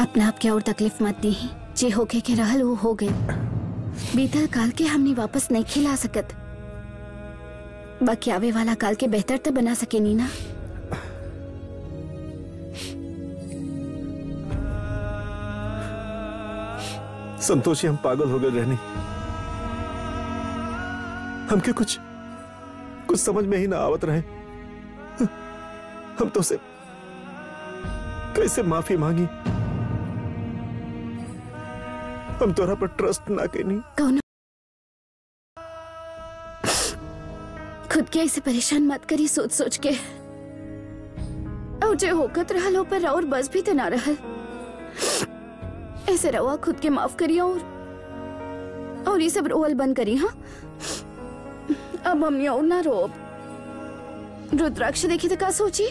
अपना आप के और तकलीफ मत दी। जे होके के रहल वो हो गए। बीतल काल के हमने वापस नहीं खिला सकत, बाकी आवे वाला काल के बेहतर तो बना सके नी ना। संतोषी, हम पागल हो गए रहनी। हमके कुछ समझ में ही ना आवत रहे। हम तो से कैसे माफी मांगी। हम तोरा पर ट्रस्ट ना करी। कौन खुद के ऐसे परेशान मत करी सोच सोच के। और जो होकत रहल हो पर और बस भी तो ना रहल। ऐसे रवा खुद के माफ करिए और ये सब रोल बंद करी। हाँ, अब हमने और ना रोब। रुद्राक्ष देखी तो का सोची,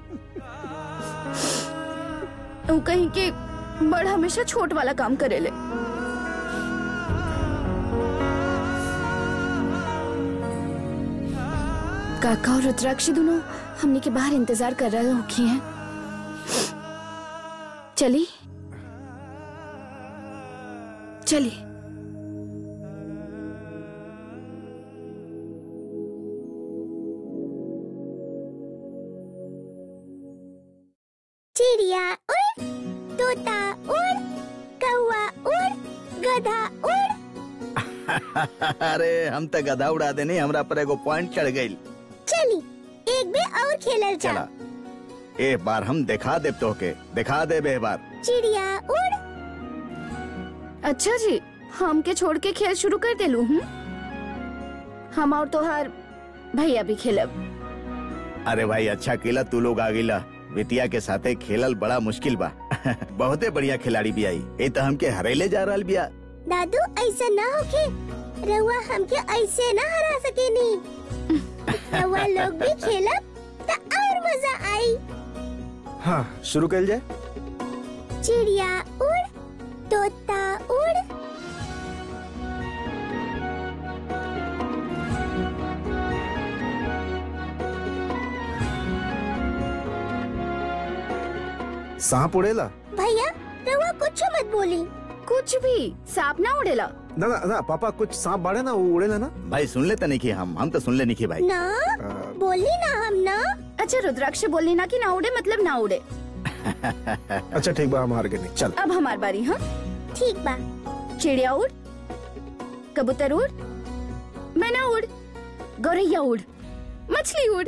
वो कहीं के बड़ हमेशा छोट वाला काम करेले। काका और रुद्राक्ष दोनों हमने के बाहर इंतजार कर रहे होखी हैं। चली चली। चिड़िया उड़, तोता उड़, कौवा उड़, गधा उड़। अरे हम तो गधा उड़ा देनी, हमरा पर एगो पॉइंट चढ़ गई। चली एक बे और खेलल जा। चला एक बार हम दिखा दे तो के, दिखा दे बे बार। चिड़िया उड़। अच्छा जी, हम के छोड़ के खेल शुरू कर देलू हूँ। हम और तोहार भैया भी खेलब। अरे भाई अच्छा खेला, तू लोग आ गिला। बिटिया के साथे खेलल बड़ा मुश्किल बा। बहुते बढ़िया खिलाड़ी भी आई। ए तो हमके हरेले जा रहल बिया। दादू ऐसा ना होके, रउआ हमके ऐसे ना हरा सके नी। रउआ लोग भी खेलब तो और मजा आई। हाँ, शुरू कर जाए। चिड़िया उड़, तोता उड़। सांप उड़ेला? भैया रउआ कुछ मत बोली। कुछ भी सांप ना उड़ेला। ना ना ना पापा, कुछ सांप बाड़े ना, वो उड़ेला ना। भाई सुन ले तनी की, हम तो सुन ले नहीं की भाई। ना बोली ना हम ना। अच्छा रुद्राक्ष बोलनी ना कि ना उड़े मतलब ना उड़े। अच्छा ठीक बा, हम हार गए। चल अब हमार बारी। हाँ ठीक बा। चिड़िया उड़, कबूतर उड़, मैना उड़, गौरैया उड़, मछली उड़।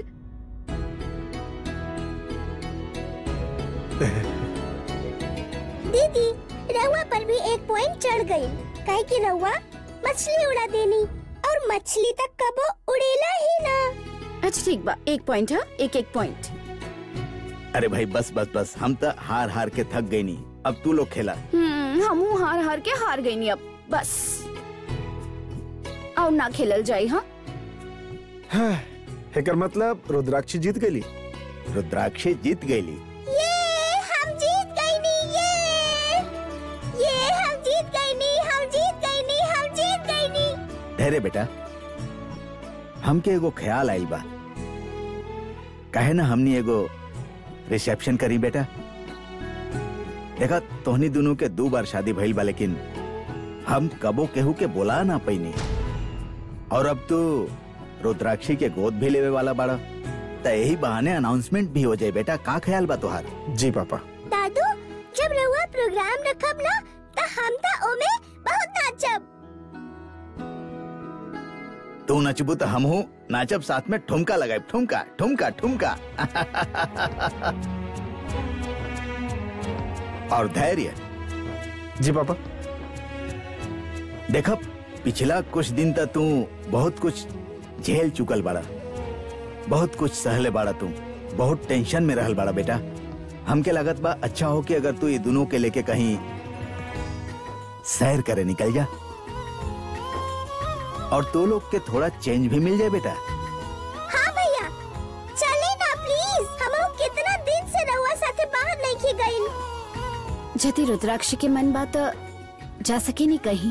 दीदी रउआ पर भी एक पॉइंट चढ़ गई, काहे कि रउआ मछली उड़ा देनी और मछली तक कबो उड़ेला ही ना। अच्छा ठीक बा, एक पॉइंट। हाँ एक एक पॉइंट। अरे भाई बस बस बस, हम तो हार हार के थक गई नी। अब तू लोग खेला। हम हार हार के हार गई नी। अब बस और ना खेलल जाई। हाँ एकर मतलब रुद्राक्षी जीत गई। रुद्राक्षी जीत गई। ये हम जीत गई नी। ये हम जीत गई नी। हम जीत गई नी। हम जीत गई नी। ठहरे बेटा, हमके एगो ख्याल आइल बा। कहे ना हमनी एगो रिसेप्शन करी बेटा। देखा तोहनी दोनों के 2 बार शादी भइल बा, लेकिन हम कबो केहू के बोला ना पैनी। और अब तो रुद्राक्षी के गोद भी लेवे वाला बाड़ा, तो यही बहाने अनाउंसमेंट भी हो जाए बेटा। का ख्याल बा तोहार? जी पापा। दादू जब रउआ प्रोग्राम रखब ना तो हम तो ओमे बहुत नाचब। तू नचबू तो हम हूँ नाचब, साथ में ठुमका लगाए। ठुमका ठुमका ठुमका। और धैर्य। जी पापा। देखा पिछला कुछ दिन तक तू बहुत कुछ झेल चुकल बाड़ा, बहुत कुछ सहले बाड़ा। तू बहुत टेंशन में रहल बाड़ा बेटा। हमके लागत बा अच्छा हो कि अगर तू ये दोनों के लेके कहीं सैर करे निकल जा, और तो लोग के थोड़ा चेंज भी मिल जाए बेटा। हाँ भैया चले ना प्लीज। हम कितना दिन से रउआ साथे बाहर नहीं की गई। जति रुद्राक्ष के मन बात जा सके नहीं कहीं।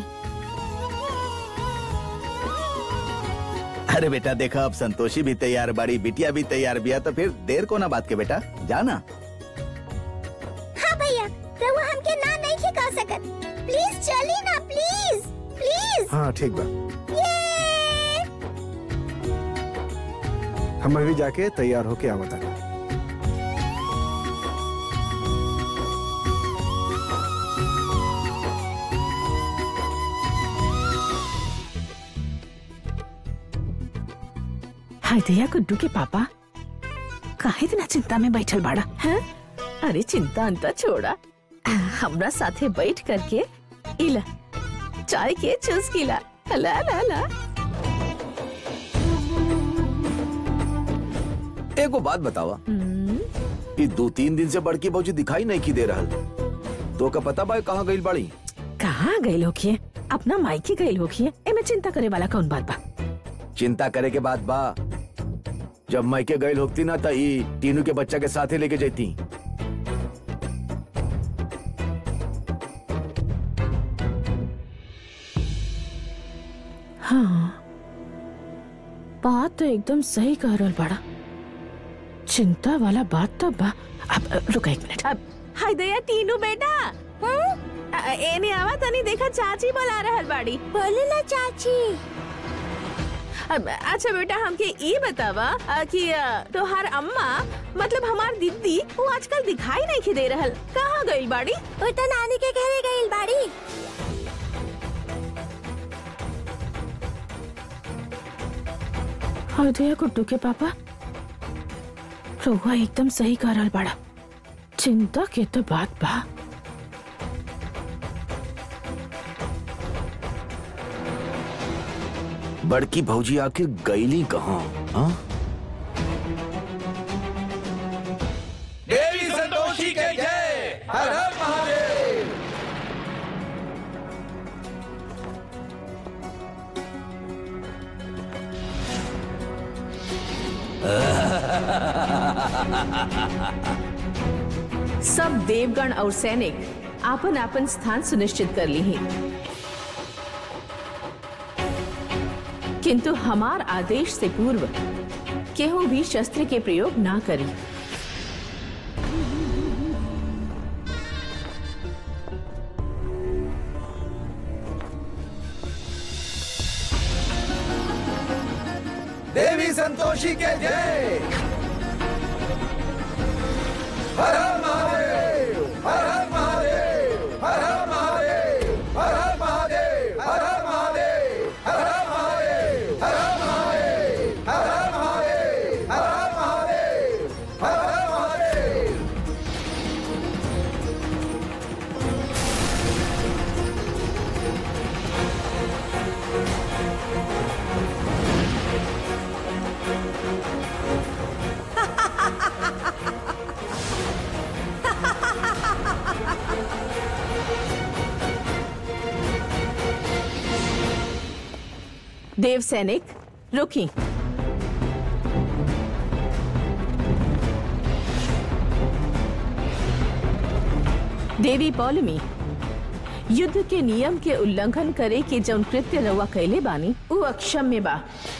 अरे बेटा देखा, अब संतोषी भी तैयार बाड़ी, बिटिया भी तैयार बिया, तो फिर देर को ना बात के बेटा, जाना। हाँ भैया रहुआ हमके ना नहीं खिका सकत। प्लीज चली ना, प्लीज प्लीज। हाँ ठीक बा, ये हम अभी जाके तैयार होके आवत आनी। हाय दया गुड्डू के पापा काहे इतना चिंता में बैठल बाड़ा हैं? अरे चिंता अंता छोड़ा, हमरा साथे बैठ करके इला चाय के चुस्की ला ला ला ला। एगो बात बतावा, कि 2-3 दिन से बड़की भौजी दिखाई नहीं की दे रहल, तो का पता बा कहाँ गइल बाड़ी? कहाँ गइल होखिए? अपना मायके गइल होखिए, एमे चिंता करे वाला कौन बात बा? चिंता करे के बात बा, जब मायके गइल होती ना त ई तीनों के बच्चा के साथे लेके जाती। हाँ, बात तो एकदम सही कह रहल बाड़ा, चिंता वाला बात तो बा। अब रुका एक मिनट। अब हाय दया टीनू बेटा, एने आवा तनी देखा चाची बुला रहल बाड़ी। बोले ना चाची। अच्छा बेटा हमके ये बतावा कि तोहार अम्मा मतलब हमार दीदी वो आजकल दिखाई नहीं की दे रहल, कहाँ गइल बाड़ी? वो तो नानी के घरे गइल बाड़ी। हाँ दया गुड्डू के पापा, रउआ एकदम सही कह रहल बाड़ा, चिंता के तो बात बा। बड़की भौजी आखिर गईली कहाँ? हाँ? देवी संतोषी के जय, हर हर महादेव। सब देवगण और सैनिक आपन आपन स्थान सुनिश्चित कर ली हैं, किंतु हमार आदेश से पूर्व केहू भी शस्त्र के प्रयोग ना करी। देवी संतोषी के जय, हर हर महादेव, हर हर महादेव, हर हर महादेव, हर हर महादेव, हर हर महादेव, हर हर महादेव, हर हर महादेव, हर हर महादेव, हर हर महादेव, हर हर महादेव। देव सैनिक रुकी। देवी पौलमी, युद्ध के नियम के उल्लंघन करे के जौन कृत्य रउआ कैले बानी उ अक्षम्य बा।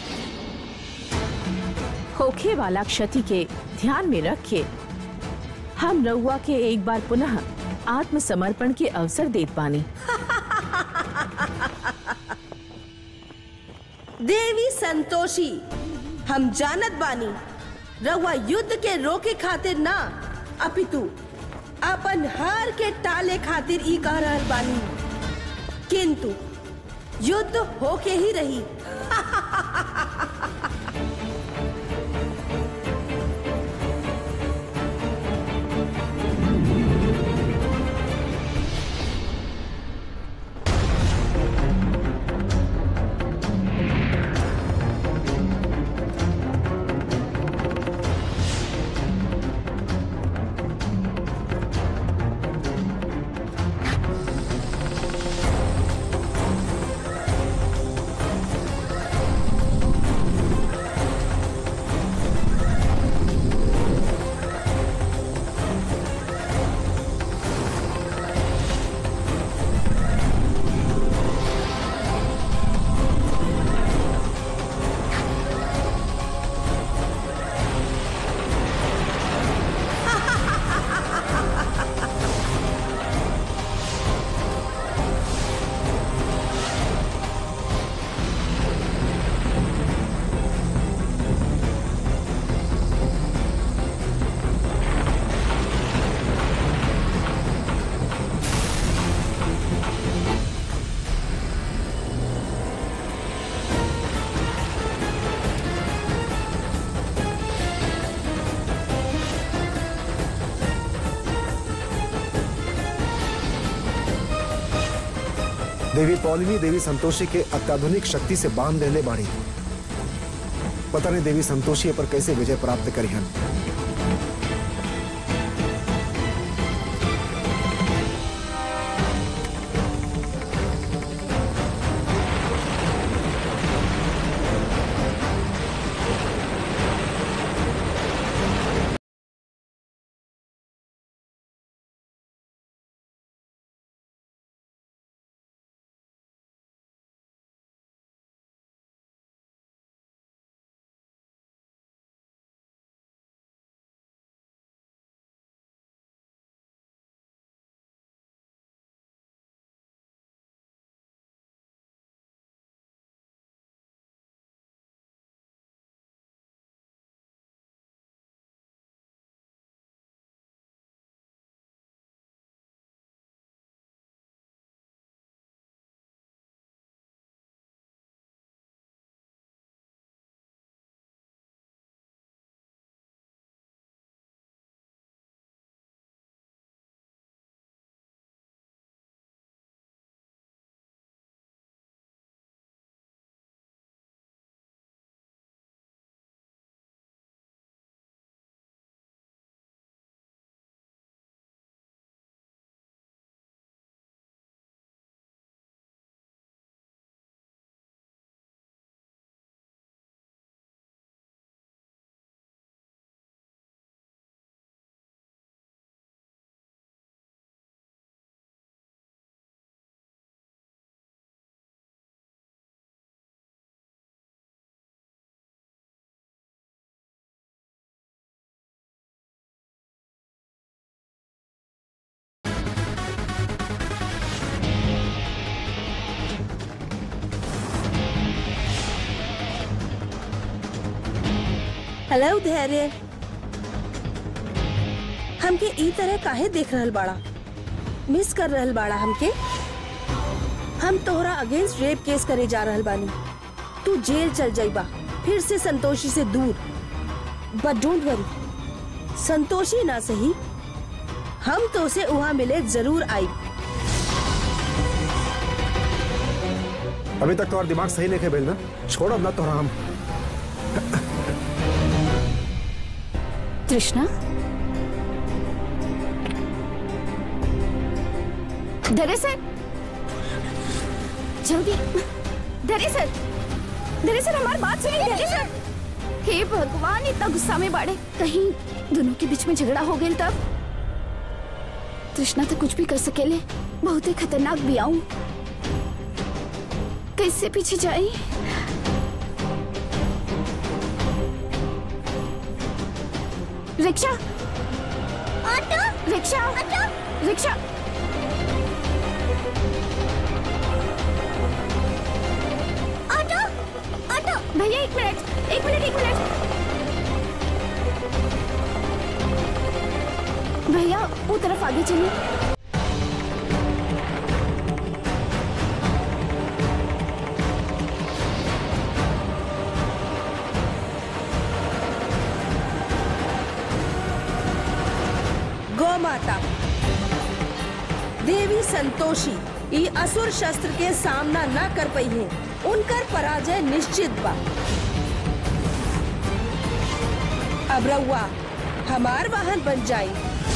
होखे वाला क्षति के ध्यान में रख के हम रउआ के एक बार पुनः आत्मसमर्पण के अवसर देत बानी। देवी संतोषी, हम जानत बानी रउआ युद्ध के रोके खातिर ना अपितु अपन हार के टाले खातिर ई कह रहल बानी, किंतु युद्ध होके ही रही। देवी पौलिनी देवी संतोषी के अत्याधुनिक शक्ति से बांध देले बाड़ी। पता नहीं देवी संतोषी पर कैसे विजय प्राप्त करी हम। हेलो धैर्य, हमके ई तरह काहे देख रहल बाड़ा? मिस कर रहल बाड़ा हमके? हम तोहरा अगेंस्ट रेप केस करे जा रहल बानी। तू जेल चल जाइबा, फिर से संतोषी से दूर। बट डोंट वरी, संतोषी ना सही, हम तो से वहाँ मिले जरूर आई। अभी तक तुम्हारा दिमाग सही नहीं खेल ना, छोड़ो ना तोहरा हम। तृष्णा, दरअसल जल्दी, दरअसल हमारी बात सुनिए। दरअसल हे भगवान, इतना गुस्सा में बाड़े, कहीं दोनों के बीच में झगड़ा हो गया तब। तृष्णा तो कुछ भी कर सकेले, बहुत ही खतरनाक भी आऊं, कैसे पीछे जाए? Rickshaw, auto, rickshaw, auto, rickshaw. Auto, auto. भैया एक मिनट। भैया वो तरफ आगे चलिए। गौ माता देवी संतोषी ई असुर शस्त्र के सामना न कर पाई है, उनकर पराजय निश्चित बा। अब रउआ हमार वाहन बन जाई।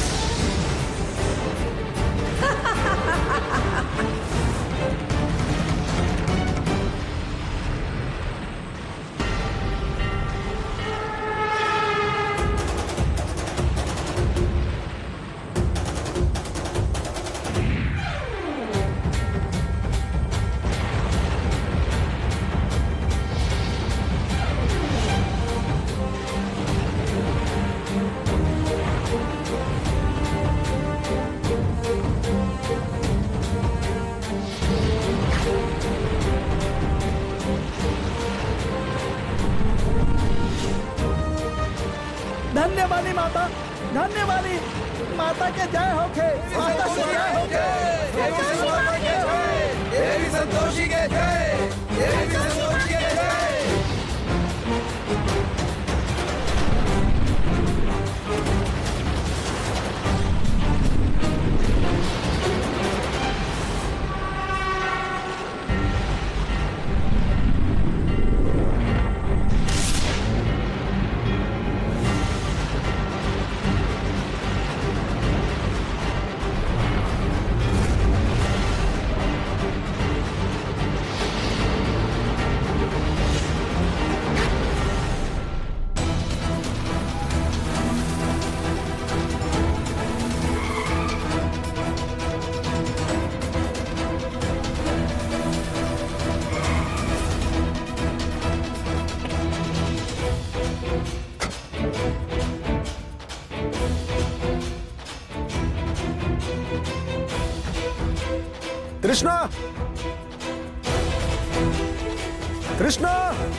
धन्यवादी माता, धन्यवादी माता के जय होके, माता के जय होके, देवी संतोषी के जय, देवी संतोषी के जय। तृष्णा, तृष्णा,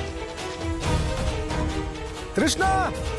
तृष्णा।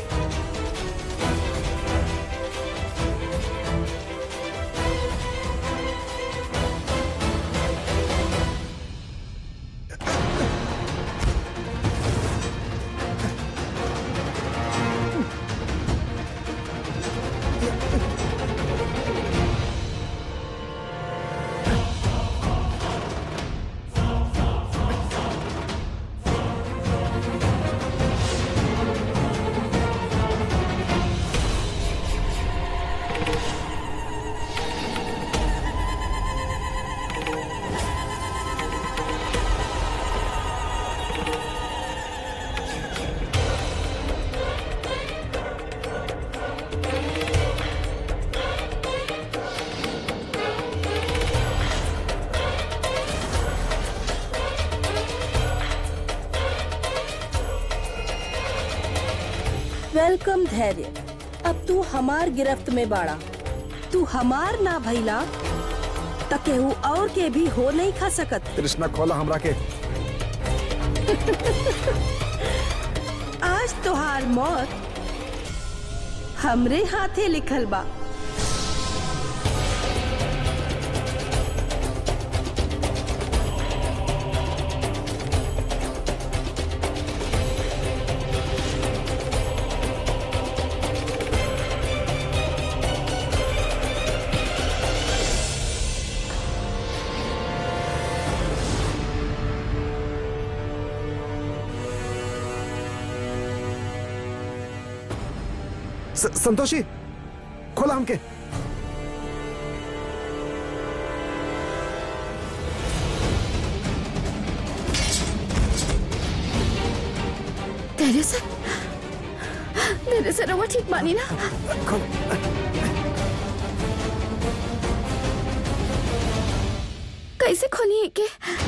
वेलकम धैर्य। अब तू हमार गिरफ्त में बाड़ा। तू हमार ना भइला त केहू और के भी हो नहीं खा सकत। तृष्णा खोला हमरा के। आज तोहार मौत हमरे हाथे लिखल बा। संतोषी, खोला हमके। धैर्य से रवा ठीक मानी ना। कैसे खोली के?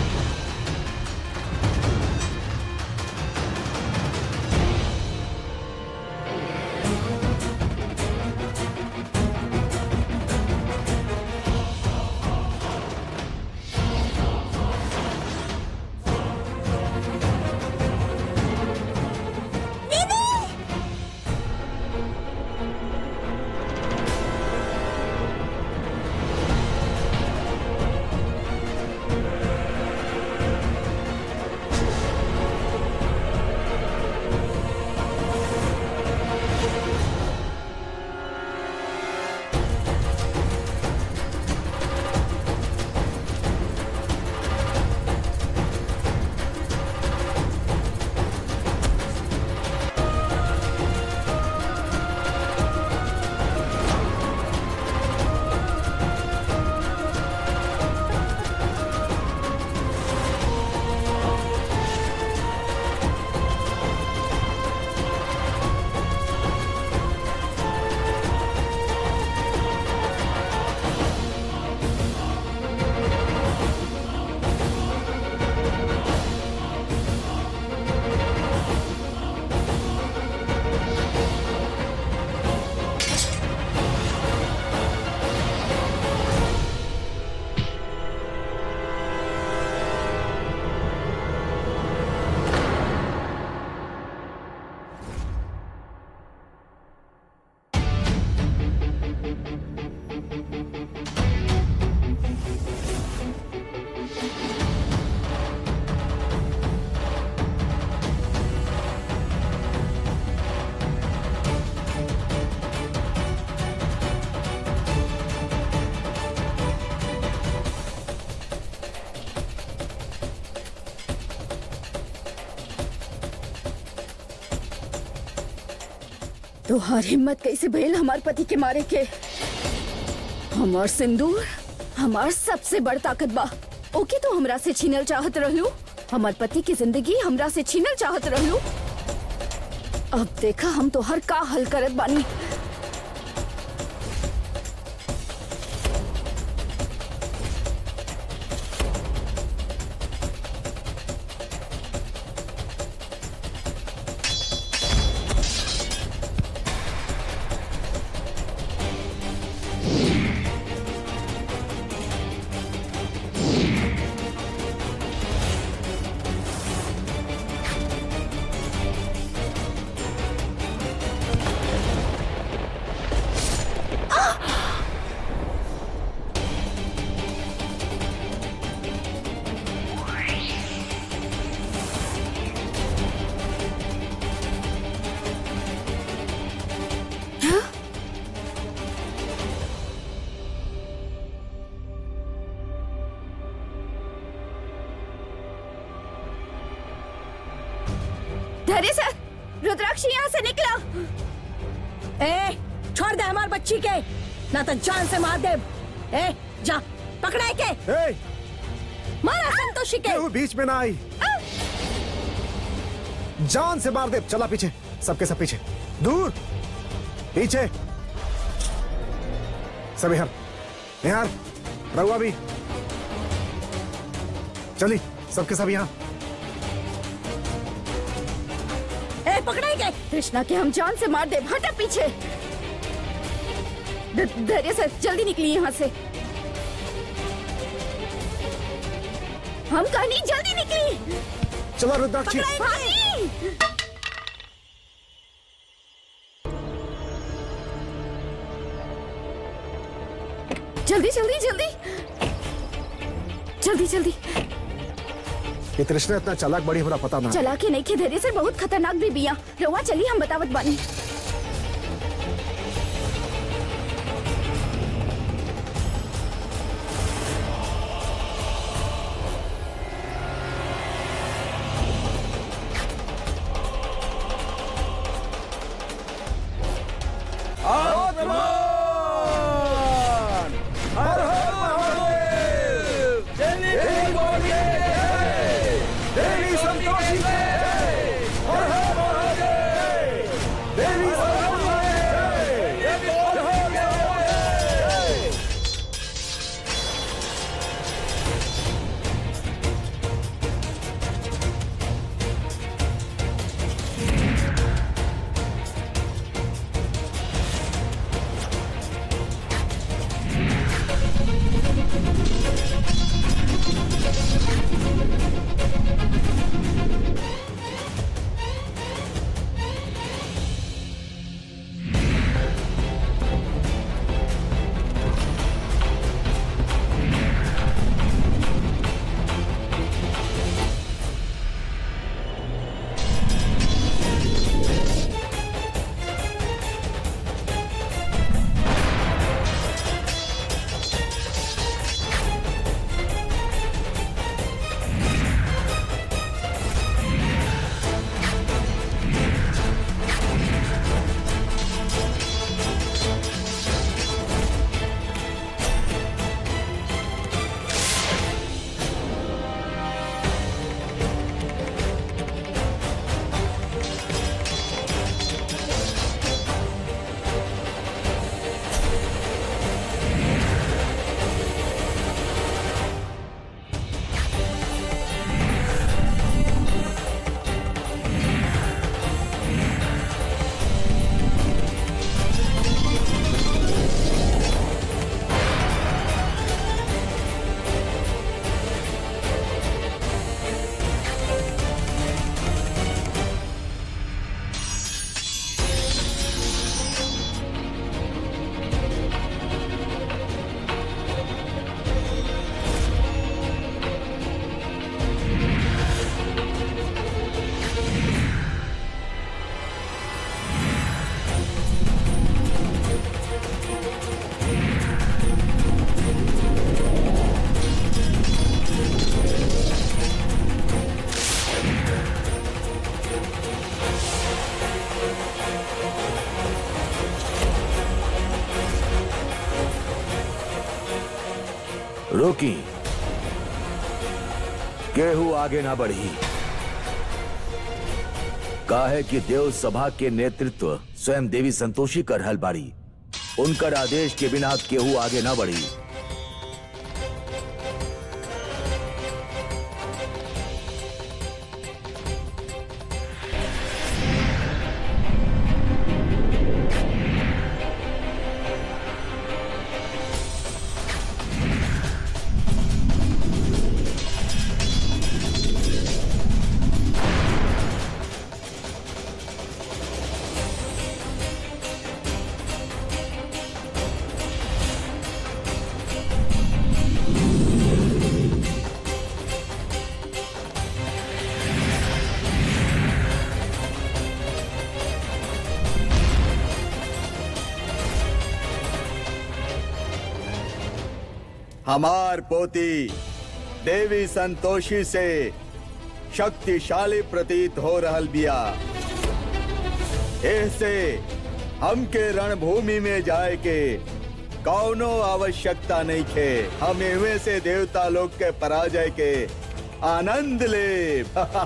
तोहार हिम्मत कैसे भइल हमार पति के मारे के? हमार सिंदूर हमार सबसे बड़ ताकत बा। ओके तो हमरा से छीनल चाहत रहलू। हमार पति की जिंदगी हमरा से छीनल चाहत रहलू। अब देखा हम तोहर का हल करत बानी। धैर्य सर, रुद्राक्ष यहाँ से निकला। ए, छोड़ दे हमार बच्ची के, ना तो जान से मार दे। ए, जा पकड़ाए के। ए, मारा संतोषी के। वो बीच में ना आई, जान से मार दे। चला पीछे, सबके सब पीछे, दूर पीछे। सब यहाँ रहुआ भी चली, सबके सब यहाँ। ए, पकड़ाई गए। कृष्णा के हम जान से मार दे, हटा पीछे। धैर्य सर, जल्दी निकली यहाँ से। हम कहानी जल्दी निकली। चलो रुद्राक्षी। जल्दी जल्दी जल्दी जल्दी जल्दी। ये तृष्णा इतना चालाक बड़ी हमरा पता ना। चला के नहीं के, धैर्य से बहुत खतरनाक भी बिया। रवा चली, हम बतावत बानी। रोकी, केहू आगे ना बढ़ी। काहे कि देव सभा के नेतृत्व स्वयं देवी संतोषी कर रहल बाड़ी। उनकर आदेश के बिना केहू आगे ना बढ़ी। हमार पोती देवी संतोषी से शक्तिशाली प्रतीत हो रहल बिया। ऐसे हमके रणभूमि में जाए के कौनो आवश्यकता नहीं खे। हम इनमें से देवता लोग के पराजय के आनंद ले।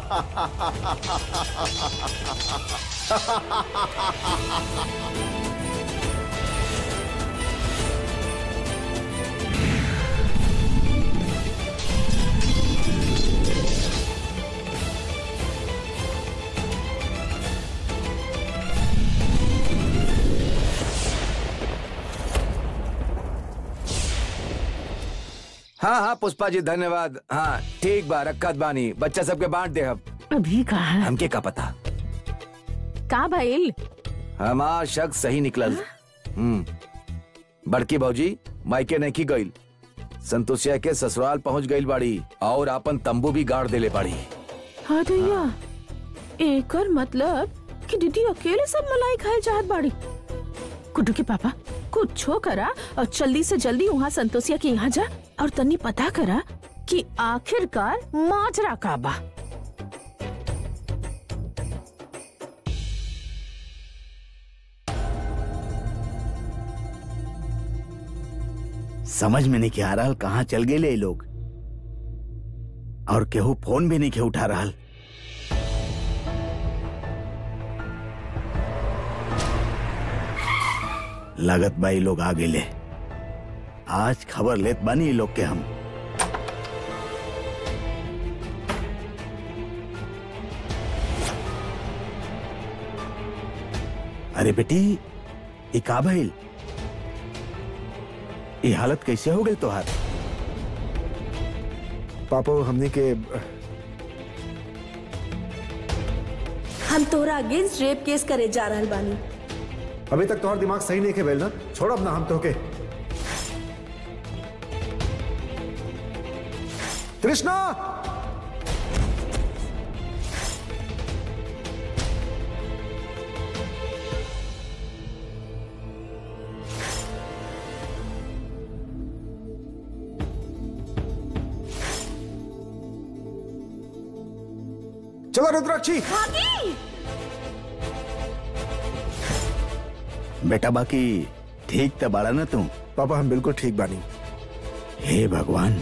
हाँ हाँ पुष्पा जी धन्यवाद। हाँ ठीक बा, रखत बानी, बच्चा सबके बांट दे। अब अभी कहा हमके का पता का भइल? हमार शक सही निकलल। बड़की भौजी मायके नहीं की गईल, संतोषिया के ससुराल पहुंच गईल बाड़ी और अपन तंबू भी गाड़ देले बाड़ी। हाँ दैया, एकर मतलब कि दीदी अकेले सब मलाई खाए चाहत बाड़ी। गुड्डू के पापा कुछो करा और जल्दी से जल्दी वहाँ संतोषिया के यहाँ जा और तन्नी पता करा कि आखिरकार माजरा का बा। समझ में नहीं के आ रहा कहाँ चल गए ले लोग, और केहू फोन भी नहीं के उठा रहा। लागत बाई लोग आ गेले। आज खबर लेत बानी लोग के हम। अरे बेटी ये का भइल? ये हालत कैसे हो गई तोहार? पापा हमने के हम तोरा अगेंस्ट रेप केस करे जा रहल बानी। अभी तक तुम्हारा दिमाग सही नहीं खेल ना, छोड़ अपना हम तो के। तृष्णा चलो रुद्राक्षी। बेटा बाकी ठीक तो बाड़ा ना तू? पापा हम बिल्कुल ठीक बानी। हे भगवान,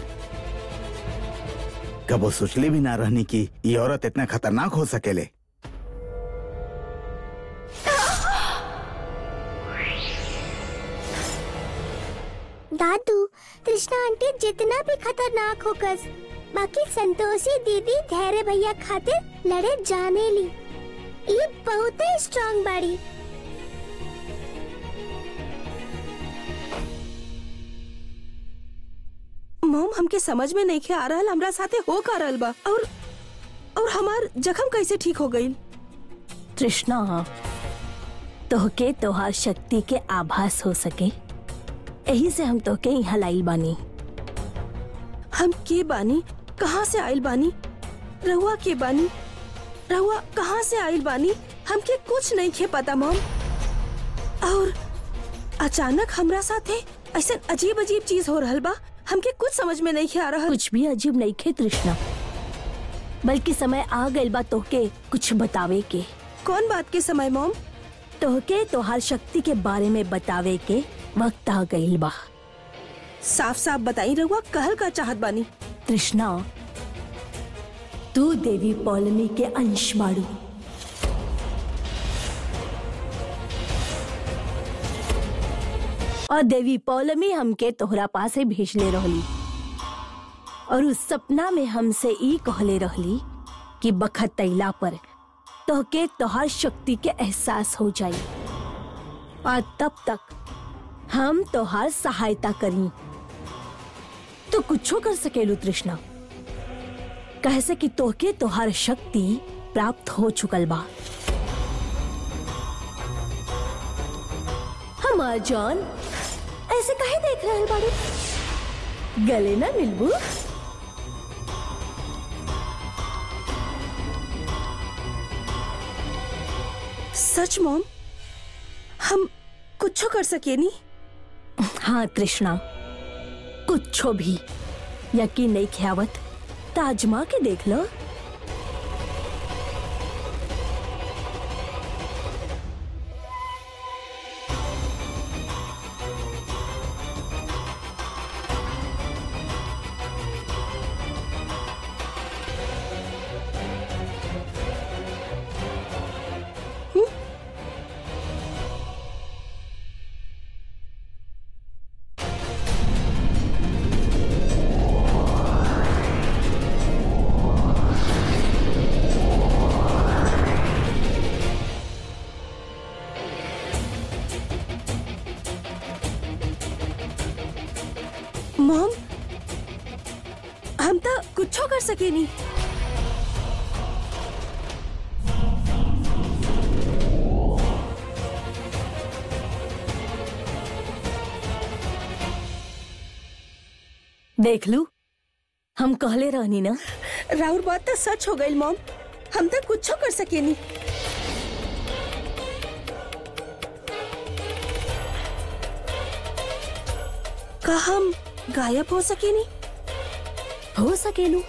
कबो सोचले भी ना रहनी कि ये औरत इतना खतरनाक हो सकेले। दादू, कृष्णा आंटी जितना भी खतरनाक होकस, बाकी संतोषी दीदी धैर्य भैया खातिर लड़े जाने ली। ये बहुत ही स्ट्रांग बाड़ी। मॉम हमके समझ में नहीं आ रहल हमरा साथे हो का रहल बा, और हमार जख्म कैसे ठीक हो गई? तृष्णा, तोहके तोहार शक्ति के आभास हो सके, यही से हम तोहके यहाँ लाइल बानी। हम के बानी? कहाँ से आइल बानी? रहुआ के बानी? रहुआ कहाँ से आइल बानी? हमके कुछ नहीं खे पता मॉम। और अचानक हमरा साथे ऐसा अजीब अजीब चीज हो रहल बा, हमके कुछ समझ में नहीं आ रहा। कुछ भी अजीब नहीं खे तृष्णा, बल्कि समय आ गइल बा तोहके कुछ बतावे के। कौन बात के समय मॉम? तोहके तोहार शक्ति के बारे में बतावे के वक्त आ गइल बा। साफ साफ बताई रहुआ कहल का चाहत बानी? तृष्णा, तू देवी पौलमी के अंश बाड़ू। और देवी पौलमी हमके तोहरा पासे भेजले रहली, और उस सपना में हमसे ई कहले रहली कि बखत तैला पर तोहके तोहार शक्ति के एहसास हो जाई, और तब तक हम तोहार सहायता करी। तो कुछो कर सकेलू तृष्णा, कैसे कि तोहके तोहार शक्ति प्राप्त हो चुकल बा। हमार जान ऐसे काहे देख रहे बाड़ू? गले ना मिलबू? सच मॉम, हम कुछ कर सके नहीं? हाँ तृष्णा, कुछ भी यकीन नहीं ख्यावत ताजमा के देख लो। मॉम, हम तो कुछ कर सके नहीं। देख लू, हम कहले रहनी ना। राउर बात तो सच हो गई मॉम, हम तो कुछ कर सके नहीं। का हम गायब हो सके नहीं? हो सके लू।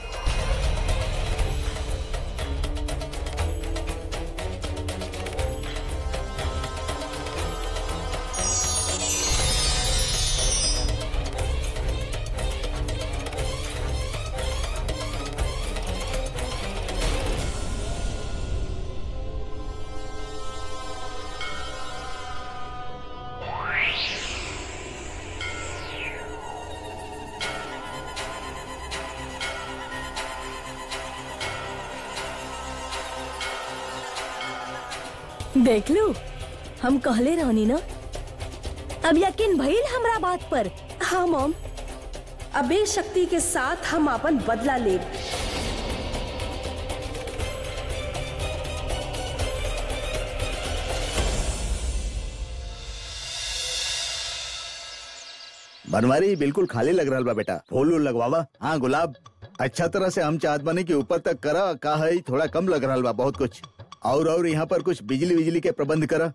देख लो, हम कहले रहनी ना। अब यकीन भइल हमरा बात पर। हाँ मॉम, अबे शक्ति के साथ हम अपन बदला ले। बनवारी बिल्कुल खाली लग रहा बा बेटा। फूल वूल लगवावा। हाँ गुलाब, अच्छा तरह से हम चाहत बने कि ऊपर तक करा। का है थोड़ा कम लग रहा बा बहुत कुछ। और यहाँ पर कुछ बिजली के प्रबंध करा।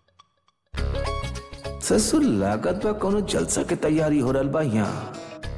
ससुर लागत बा कोनो जलसा के तैयारी हो रहा बा यहाँ।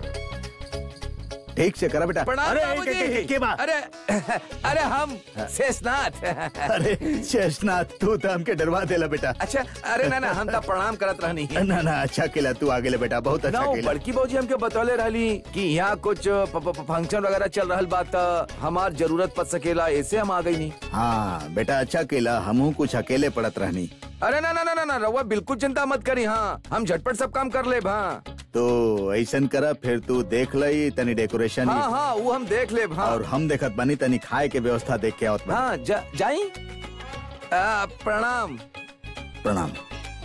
ठीक से करा बेटा। अरे के बात? अरे हम शेषनाथ। अरे शेषनाथ, तू तो हमके डरवा देला बेटा। अच्छा, अरे ना हम तो प्रणाम करत रहनी। ना अच्छा केला, तू आगे ले बेटा, बहुत अच्छा केला। बड़की बहू जी हमके बतौले रहली कि यहाँ कुछ फंक्शन वगैरह चल रहा बात, हमार जरूरत पड़ सकेला, ऐसे हम आ गई नहीं। हाँ बेटा अच्छा केला, हमहू कुछ अकेले पड़त रहनी। अरे ना रउआ बिल्कुल चिंता मत करी। हाँ, हम झटपट सब काम कर ले। हाँ तो ऐसन करा, फिर तू देख लई तनी डेकोरेशन। हाँ वो हम देख ले। हाँ। और हम देखत बनी तनी खाए के व्यवस्था देख के आवत। हाँ जाई। प्रणाम। प्रणाम।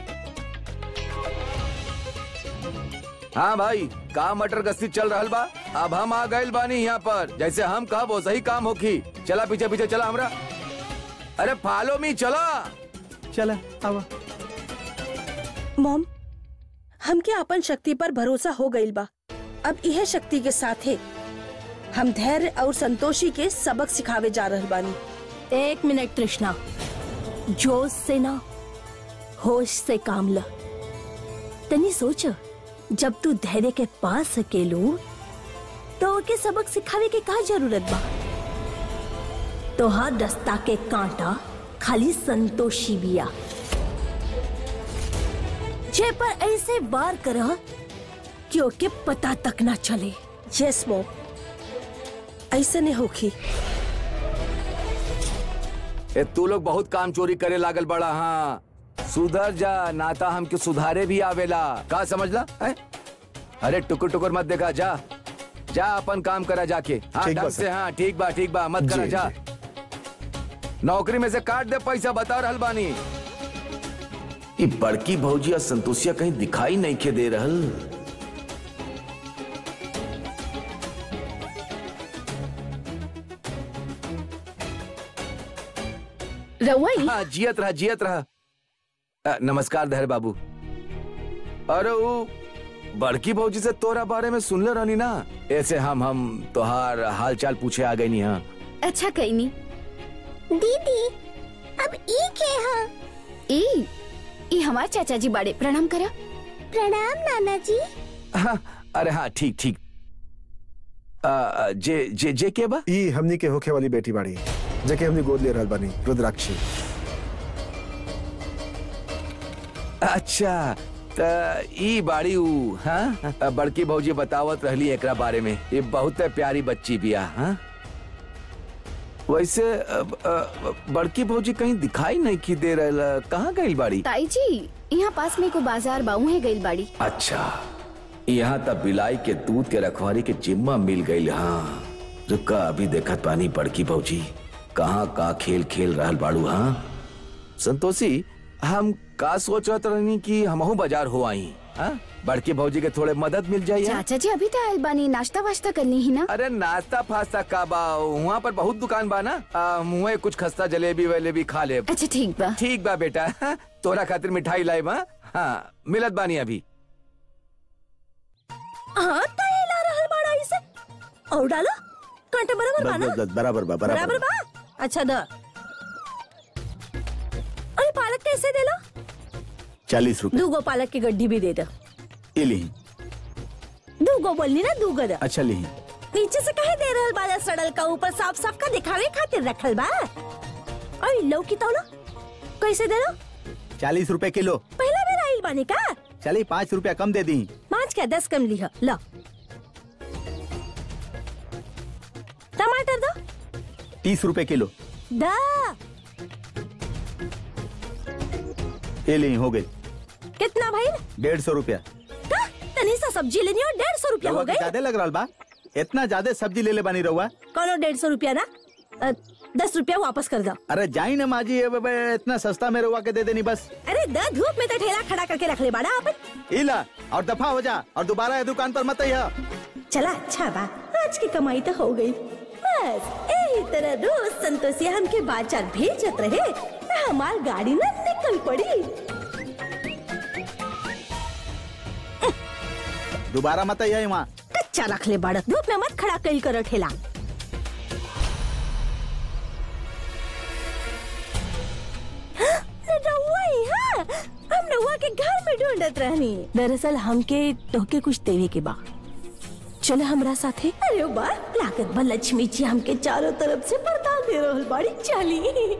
हाँ भाई, का मटर गश्ती चल रहा बा। अब हम आ गए बानी यहाँ पर, जैसे हम कहब वो सही काम होखी। चला पीछे पीछे चला हमरा। अरे फॉलो मी, चला चला आवा। मॉम, हमके अपन शक्ति पर भरोसा हो गई बा। अब यह शक्ति के साथ है हम धैर्य और संतोषी के सबक सिखावे जा रहे बानी। 1 मिनट तृष्णा, जोश से ना होश से काम ल। तनी सोच, जब तू धैर्य के पास सकेलू तो ओके सबक सिखावे के का जरूरत बा। तोहार दस्ता के कांटा खाली संतोषी बिया, जे पर ऐसे वार करा कि ओके पता तक ना चले। यस मॉम, ऐसे नहीं होखी। तू लोग बहुत काम चोरी करे लागल बड़ा। हाँ सुधर जा, नाता हमके सुधारे भी आवेला। का समझला है? अरे टुकुर टुकुर मत देखा, जा अपन काम करा जाके। हाँ ढंग से। हाँ ठीक बा मत करा। जा नौकरी में से काट दे पैसा, बता रहल बानी। ये बड़की भौजिया संतोषिया कहीं दिखाई नहीं के दे रहल। रउआ हाँ जियत रहा। नमस्कार धैर्य बाबू। अरे वो बड़की भौजी से तोरा बारे में सुनले रहनी ना, ऐसे हम तोहार हाल चाल पूछे आ गई। हाँ अच्छा कहीं नहीं। दीदी, अब ई के हाँ? ई हमारे चाचा जी बाड़े। प्रणाम करा। प्रणाम नाना जी। हाँ, अरे हाँ ठीक जे के बा? ई हमनी के होखे वाली बेटी बाड़ी जेके हमनी गोद ले रहल बानी, रुद्राक्षी। अच्छा त ई बाड़ी ऊ, हाँ बड़की भौजी बतावत रहली एकरा बारे में। ये बहुत प्यारी बच्ची बिया। हाँ वैसे बड़की भौजी कहीं दिखाई नहीं की दे रहा, कहाँ गई बाड़ी? ताई जी यहाँ पास में को बाजार बाऊ है गई बाड़ी। अच्छा यहाँ तब बिलाई के दूध के रखवाली के जिम्मा मिल गई। हाँ रुका अभी देखत पानी बड़की भौजी कहाँ का खेल खेल रहल बाड़ू। हाँ संतोषी हम का सोचत रहनी कि हमहू बाजार हो आई। हाँ बड़की भौजी के थोड़े मदद मिल जाए। चाचा जी अभी तो आयल बानी, नाश्ता वाश्ता करनी ही ना। अरे नाश्ता फास्ता का बा, वहाँ पर बहुत दुकान बा ना, मुँह कुछ खस्ता जलेबी वलेबी खा ले। अच्छा ठीक बा बेटा। तोरा खातिर मिठाई लाई बा। हाँ मिलत बानी अभी। हाँ ला रहल बाड़ा इसे और डालो कांटे बराबर बा ना? बराबर बा। अच्छा द अरे पालक कैसे दे लो? 40 रुपए। 2 पालक की गड्डी भी दे दो। ये ली 2 बोलनी ना 2 गदा। अच्छा ली नीचे से कहे दे रहल बाजा सड़ल का, ऊपर साफ साफ का दिखावे खातिर रखल बा। और लौकी तौला कैसे दे लो? 40 रुपए किलो। पहला बेर आइल बानी का? चली 5 रुपया कम दे दी। 5 क्या 10 कम लिहा। लो टमाटर दो। 30 रुपए किलो। दा ये ली हो गई। कितना भाई? 150 रुपया। तनी सा सब्जी लेनी और 150 रुपया हो गई। ज्यादा लग रहा बा, इतना ज्यादा सब्जी ले ले बानी रहुआ। कौन 150 रुपया ना 10 रुपया वापस कर दो। अरे जाई ना माजी, इतना सस्ता में रहुआ के दे देनी बस। अरे धूप में तो ठेला खड़ा करके रख ले बाड़ा अपन। इला और दफा हो जा और दोबारा दुकान पर मत आइया। चला अच्छा बा, आज की कमाई तो हो गई। बस यही तरह रोज संतोषी हमके बाजार भेजत रहे, हमार गाड़ी न निकल पड़ी। दोबारा मत आइया वहाँ। कच्चा रख ले बाड़ा, धूप में मत खड़ा कल करो ठेला। हम रउआ के घर में ढूंढत रहनी। दरअसल हमके तोहके कुछ देवे के बा, चलो हमरा साथे। अरे बा लागत बा लक्ष्मी जी हमके चारों तरफ से पर्दा दे रहल बाड़ी, चली।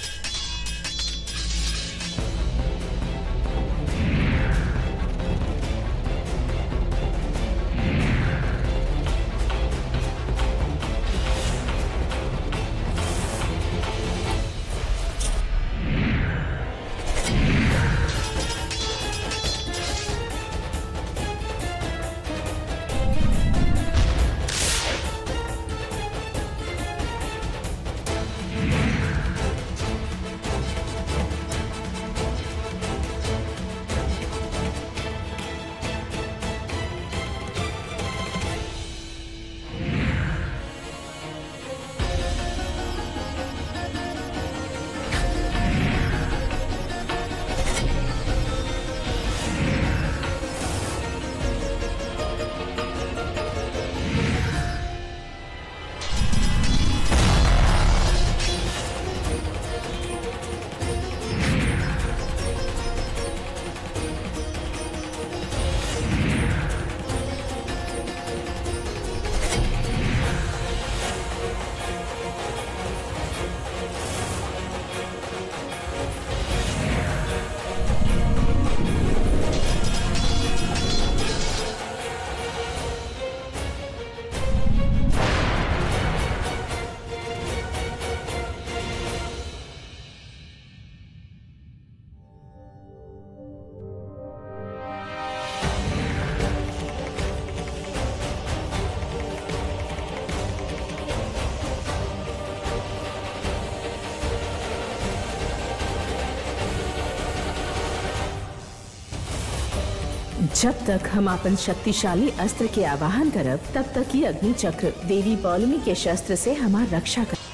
जब तक हम अपन शक्तिशाली अस्त्र के आवाहन करब, तब तक ये अग्नि चक्र देवी बौलमी के शस्त्र से हमार रक्षा कर।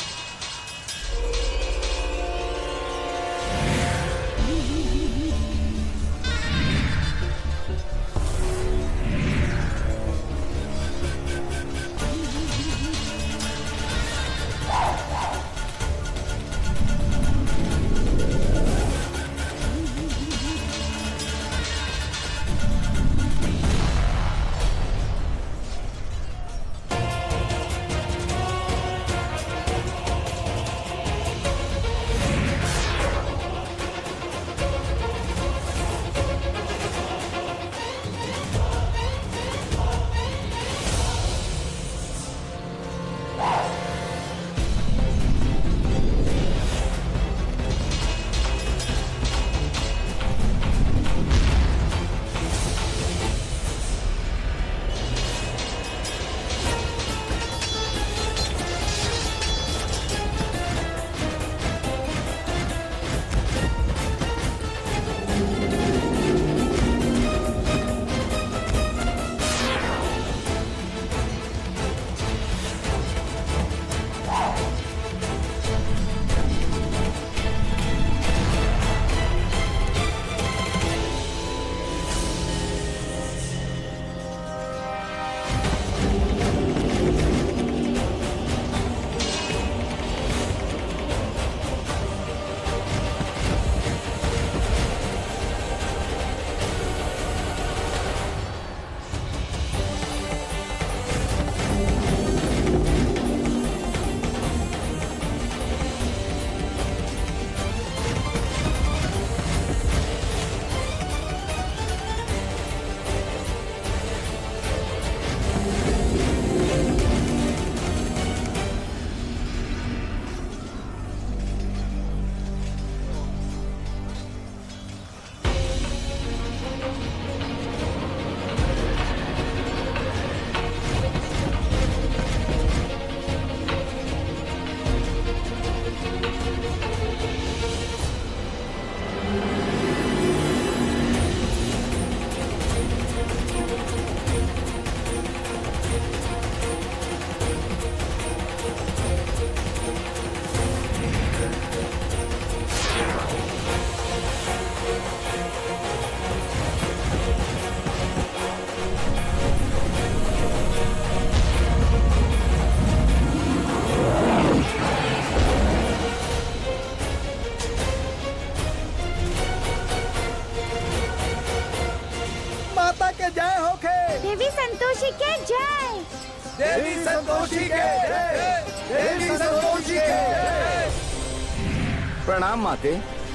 देवी संतोषी के जय। देवी संतोषी के जय। देवी संतोषी के जय। प्रणाम माते।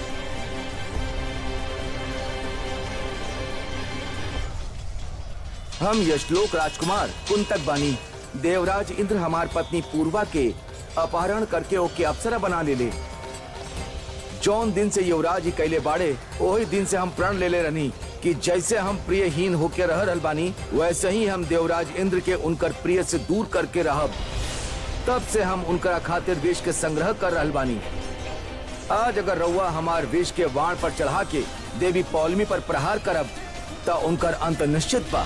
हम यशलोक राजकुमार कुंतक बानी। देवराज इंद्र हमार पत्नी पूर्वा के अपहरण करके ओके अप्सरा बना ले। जौन दिन से युवराज ही कैले बाड़े वही दिन से हम प्रण ले रहनी कि जैसे हम प्रियहीन होके रह रहल बानी वैसे ही हम देवराज इंद्र के उनकर प्रिय से दूर करके रहब। तब से हम उनका खातिर विष के संग्रह कर रहल बानी। आज अगर रउआ हमार विष के बाण पर चढ़ा के देवी पौलमी पर प्रहार करब तो उनकर अंत निश्चित बा।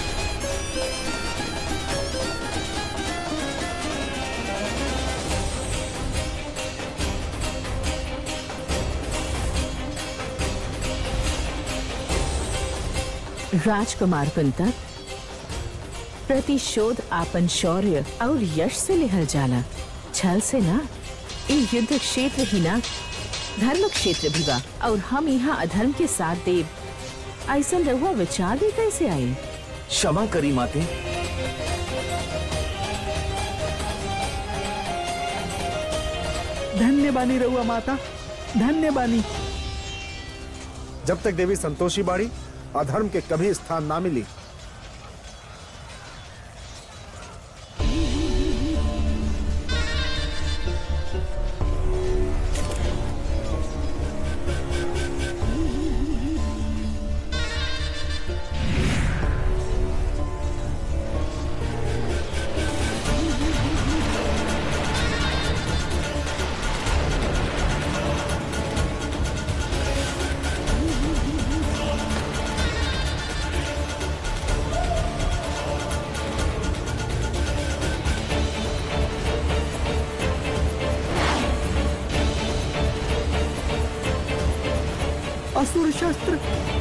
राजकुमार कुंतक, प्रतिशोध आपन शौर्य और यश से लिहल जाला, छल से ना। ये युद्ध क्षेत्र ही ना धर्म क्षेत्र भी बा और हम यहाँ अधर्म के साथ देव ऐसा रहुआ विचार भी कैसे आए? क्षमा करी माते। धन्य बानी रहुआ माता, धन्य बानी। जब तक देवी संतोषी बाड़ी अधर्म के कभी स्थान ना मिली। असुर शस्त्र।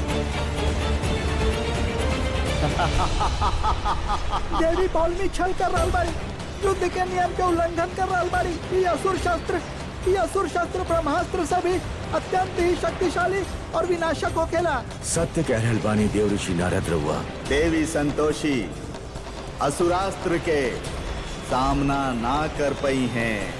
देवी पौलमी छल कर रहल बाड़ी, युद्ध के नियम के उल्लंघन कर रहल बाड़ी। ये असुर शस्त्र ब्रह्मास्त्र से भी अत्यंत ही शक्तिशाली और विनाशक होखेला। सत्य कह रहल बानी देव ऋषि नारद रउआ। देवी संतोषी असुरास्त्र के सामना ना कर पाई हैं।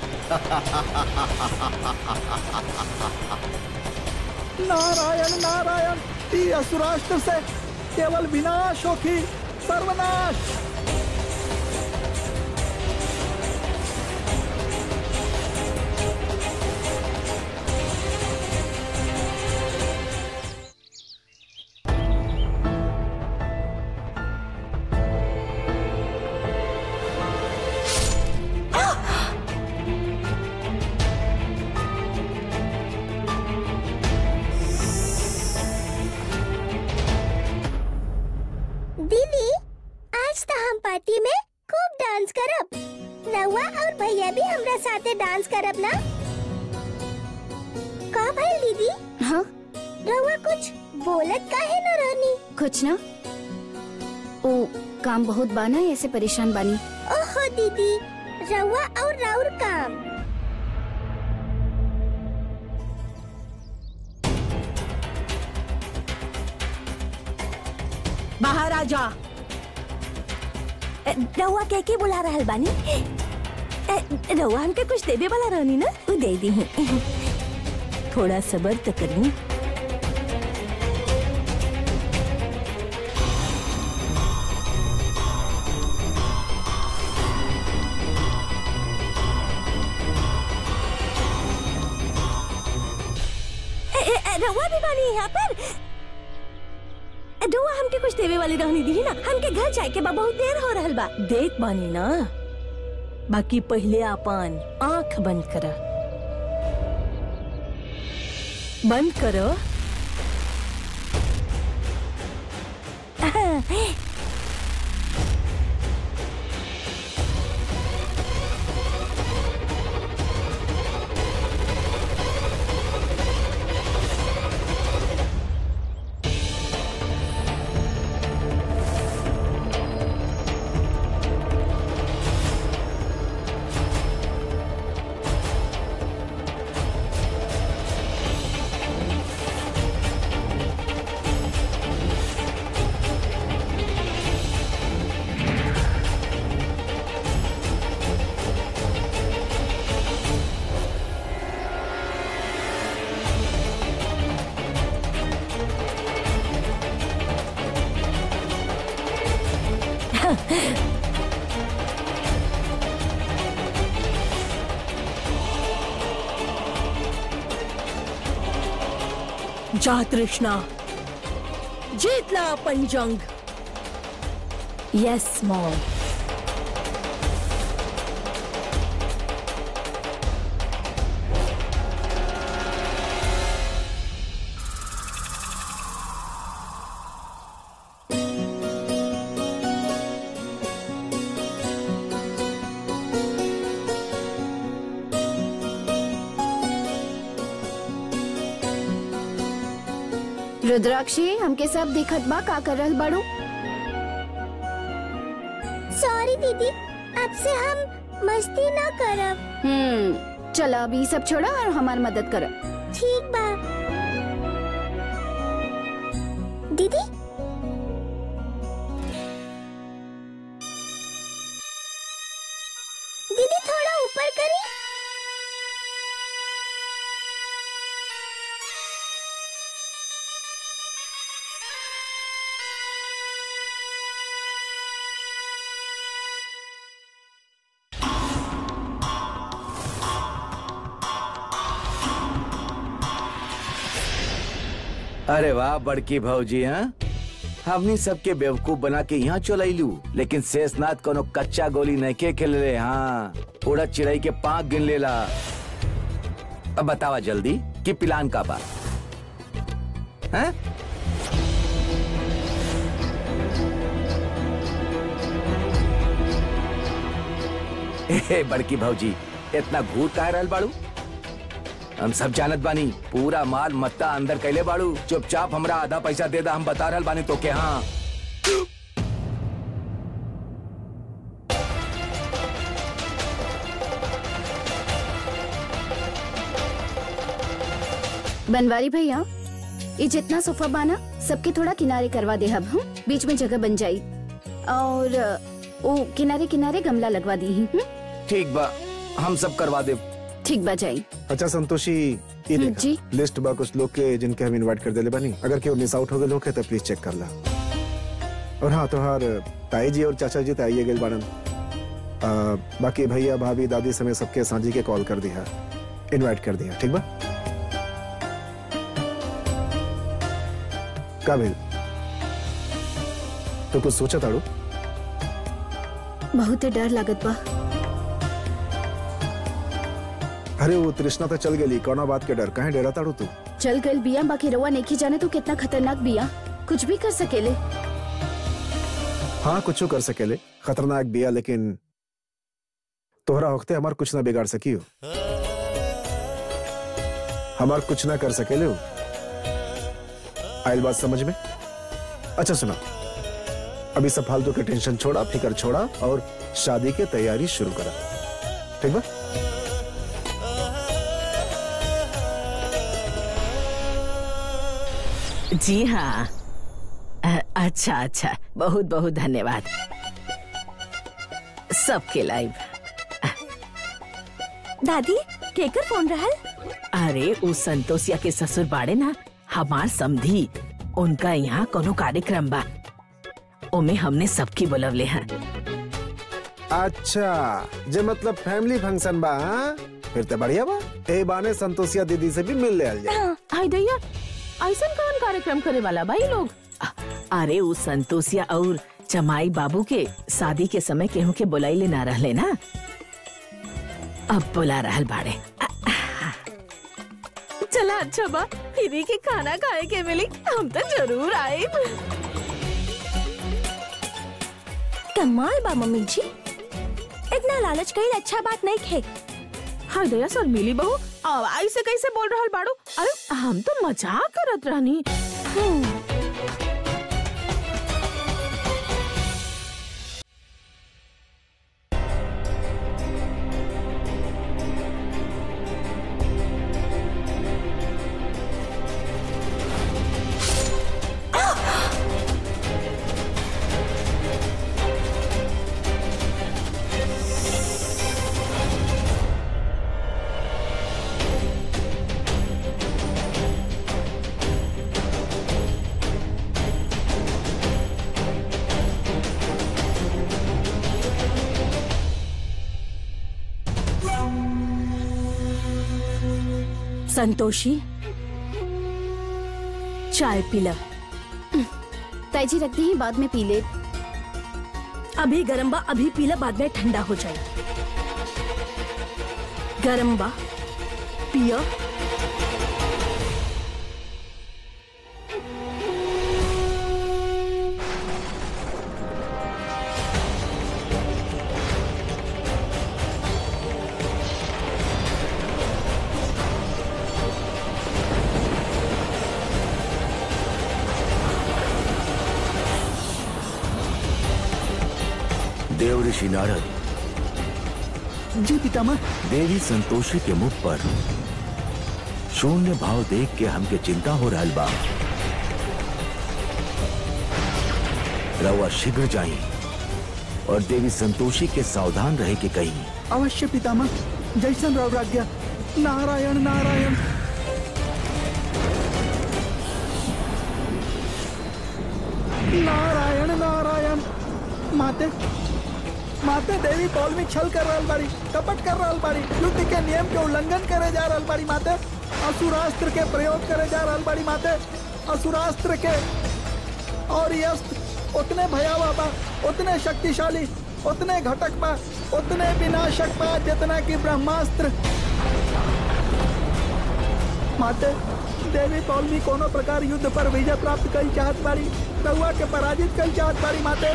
नारायण नारायण, ये असुरास्त्र से केवल विनाश होखी, सर्वनाश। दीदी, आज तो हम पार्टी में खूब डांस करब। रउआ और भैया भी हमरा साथे डांस करब ना? का भाई दीदी? हाँ रउआ कुछ बोलत काहे न रहनी? कुछ ना, ओ काम बहुत बाना ऐसे परेशान बानी। ओहो दीदी, रउआ और राउर काम। बाहर आ जा। रउआ के बुला रहल बानी? रउआ हमके कुछ देवे वाला रहनी ना, वो दे दी हूँ। थोड़ा सब्र तो करी। रउआ भी बानी यहाँ पर? रउआ हमके कुछ देवे वाली रहनी दी ना, हमके घर जाए के बा, बहुत देर हो रहल बा। देख बानी ना, बाकी पहले अपन आँख बंद करा। बंद करो। जा तृष्णा, जीतला अपन जंग। Yes mom. रुद्राक्षी, हमके सब दिखत बा, का कर रहल बाड़ू? सॉरी दीदी, अब से हम मस्ती ना करब। चला अभी सब छोड़ा और हमार मदद कर। ठीक बा दीदी। दीदी थोड़ा ऊपर करी। अरे वाह बड़की भौजी, हाँ हमनी सबके बेवकूफ बना के यहाँ चलैलू, लेकिन शेषनाथ कोनो कच्चा गोली नहीं के खेल रहे। हाँ उड़द चिड़ई के पांख गिन लेला। अब बतावा जल्दी कि प्लान का बा? हाँ? बड़की भौजी, इतना घूर काहे रहल बाड़ू? हम सब जानत बानी, पूरा माल मत्ता अंदर कैले बाड़ू। चुपचाप हमरा आधा पैसा दे दा, हम बता रहल बानी तो के। हाँ बनवारी भैया, ये जितना सोफा बाना सबके थोड़ा किनारे करवा दे। अब हम बीच में जगह बन जाई और वो किनारे किनारे गमला लगवा दी ही। ठीक बा, हम सब करवा दे। ठीक बा जाई। अच्छा संतोषी, ये देखा जी। लिस्ट बा कुछ लोग के जिनके हम इनवाइट कर देले बानी। अगर केहू मिस आउट हो गए लोग तो प्लीज चेक कर ला। और हाँ, तोहार ताई जी और चाचा जी तो आइए गए बाड़न। बाकी भैया भाभी दादी समेत सबके सांझी के कॉल कर दिया, इनवाइट कर दिया। ठीक बा? काबिल, तो कुछ सोचा ताड़ू? बहुत डर लागत बा। अरे वो तृष्णा तो चल गई, कौना बात के डर? कहीं डेरा ताड़ू तू? चल गल बिया, बाकी रवा नहीं जाने तू कितना खतरनाक बिया, कुछ भी कर सकेले। हाँ कुछ कर सकेले, खतरनाक बिया, लेकिन तोहरा होते हमार कुछ ना बिगाड़ सकी हो। हमार कुछ ना कर सकेले हो। आयल बात समझ में? अच्छा सुना, अभी सब फालतू के टेंशन छोड़ा, फिकर छोड़ा और शादी की तैयारी शुरू करा। ठीक बा? जी हाँ। अच्छा अच्छा, बहुत बहुत धन्यवाद सबके लाइव। दादी केकर फोन रहल? अरे उस संतोषिया के ससुर बाड़े ना, हमार समधी, उनका यहाँ कोनो कार्यक्रम बा, ओमे हमने सबकी बुलवले हैं। अच्छा, जे मतलब फैमिली फंक्शन बा? हाँ? फिर तो बढ़िया बा। ए बाने संतोषिया दीदी से भी मिल ले आल जाए। हाय दैया, ऐसा कौन कार्यक्रम करे वाला भाई लोग? अरे उस संतोषिया और जमाई बाबू के शादी के समय केहू के बुलाइले ना रहले ना, अब बुला रहल बाड़े। चला अच्छा बा, फ्री के खाना खाए के मिली, हम तो जरूर आए। कमाल बा मम्मी जी, इतना लालच कईल अच्छा बात नहीं खे। हाँ दया सर मिली बहू, अब ऐसे कैसे बोल रहल बाड़ू? अरे हम तो मजाक करत रहनी। संतोषी, चाय पिला। ताईजी रख दी, बाद में पी ले। अभी गरम बा, अभी पीला, बाद में ठंडा हो जाए। गरम बा, पिया। देव ऋषि नारद, जी पितामह। देवी संतोषी के मुख पर शून्य भाव देख के हमके चिंता हो रहल बा। रवा शीघ्र जाई और देवी संतोषी के सावधान रहे के कहीं। अवश्य पितामह, जैसन रव राज्ञा। नारायण नारायण। नारायण नारायण। माते माते देवी बॉल में छल कर रहल बाड़ी, कपट कर रहल बाड़ी, युद्ध के नियम के उल्लंघन करे जा रहल बाड़ी। माते असुरास्त्र के प्रयोग करे जा रहल बाड़ी। माते असुरास्त्र के, और ये अस्त्र उतने भयावह बा, उतने शक्तिशाली, उतने घटक बा, उतने विनाशक बा जितना कि ब्रह्मास्त्र। माते देवी पौलमी कोनो प्रकार युद्ध पर विजय प्राप्त कई चाहत बाड़ी, रउआ के पराजित कई चाहत बाड़ी। माते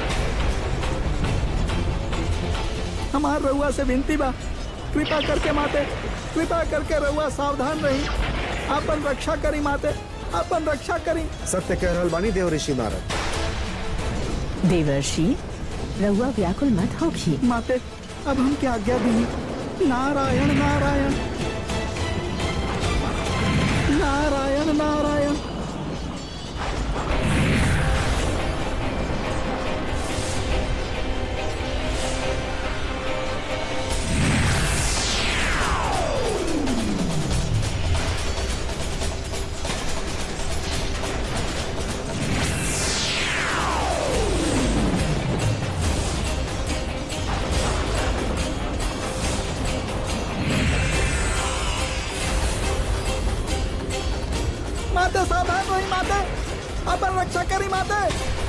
हमार रउआ से विनती बा, कृपा करके माते, कृपा करके रउआ सावधान रही, अपन रक्षा करी। माते अपन रक्षा करी। सत्य कह रहल बानी देव ऋषि नारद। देवर्षि, रउआ व्याकुल मत होखी। माते अब हम क्या आज्ञा दी। नारायण नारायण। नारायण नारायण। माते सावधान रही। माते अपन रक्षा करी। माते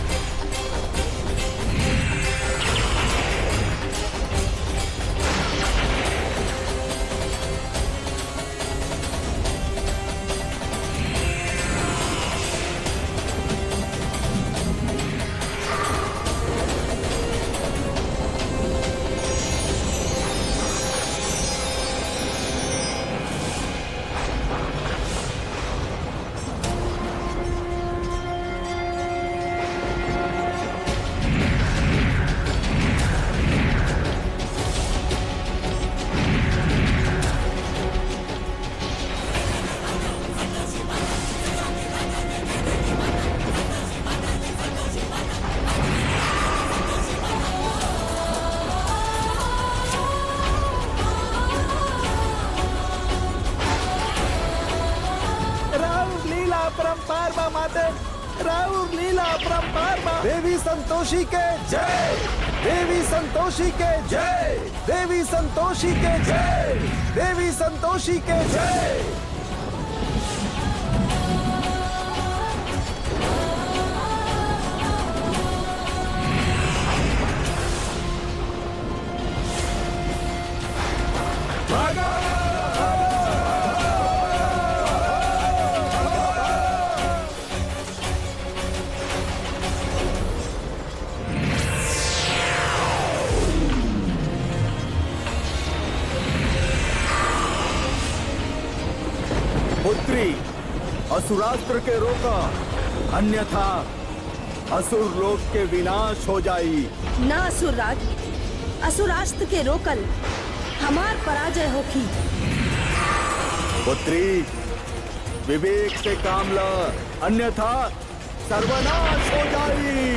परम्पार बा। माते राउर लीला परम्पार बा। देवी संतोषी के जय, देवी संतोषी के जय, देवी संतोषी के जय, देवी संतोषी के जय। पुत्री, असुरास्त्र के रोका, अन्यथा असुर लोक के विनाश हो जाई। ना असुरराज, असुरास्त्र के रोकल हमार पराजय होखी। पुत्री, विवेक से काम ल, अन्यथा सर्वनाश हो जाई।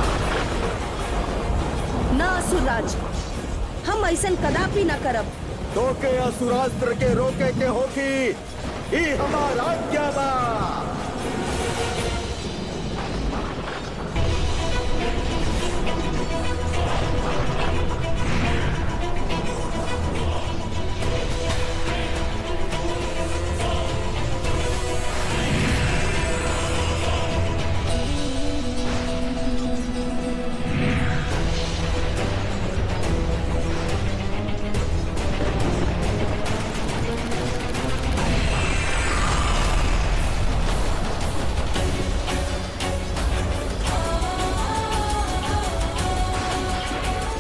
ना असुरराज, हम ऐसन कदापि न करब। तो के असुरास्त्र के रोके के होखी, ही हमारा आज्ञा बा।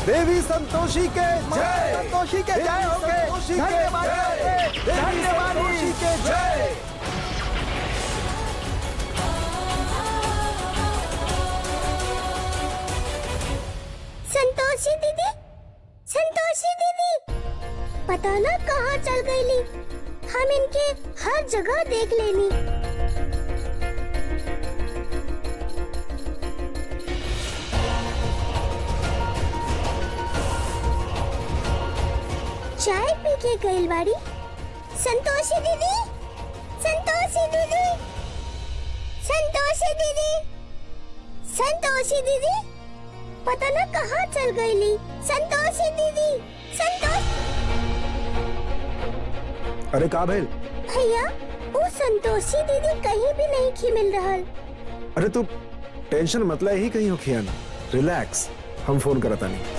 देवी संतोषी के जय। संतोषी के जय होगे। संतोषी के धन्यवाद जय। धन्यवाद संतोषी के जय। संतोषी दीदी, संतोषी दीदी, पता ना कहाँ चल गईली। हम इनके हर जगह देख लेनी। चाय पी के गई बाड़ी। संतोषी दीदी, संतोषी दीदी, संतोषी दीदी, संतोषी दीदी, पता ना कहाँ चल गईली। संतोषी दीदी, संतोष। अरे का भेल? भैया, वो संतोषी दीदी कहीं भी नहीं की मिल रहा। अरे तू टेंशन मत ले, ही कहीं हो खियान। रिलैक्स, हम फोन करता नहीं।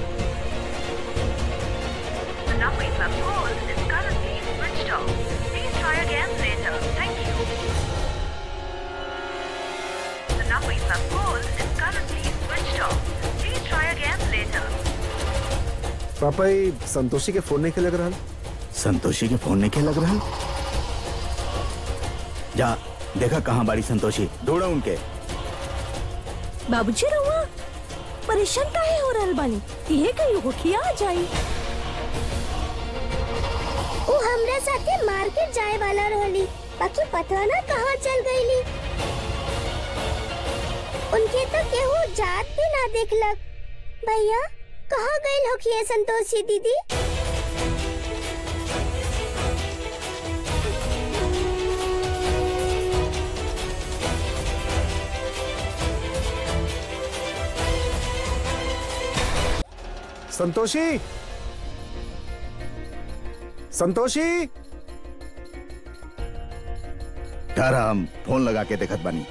पापा ये संतोषी के फोन नहीं के लग रहा। संतोषी के फोन नहीं के लग रहा। जा देखा कहाँ बाड़ी संतोषी, ढूंढो उनके। बाबूजी रहुआ परेशान काहे हो रहल बानी? ये कहीं होखिया आ जाई। वो हमरा साथे मार्केट जाए वाला रहली, बाकी पता ना कहाँ चल गईली। उनके तो केहू जात भी ना देखलक। भैया, कहाँ गई होखिए संतोषी दीदी? संतोषी, संतोषी, ठहरा, हम फोन लगा के देखत बानी।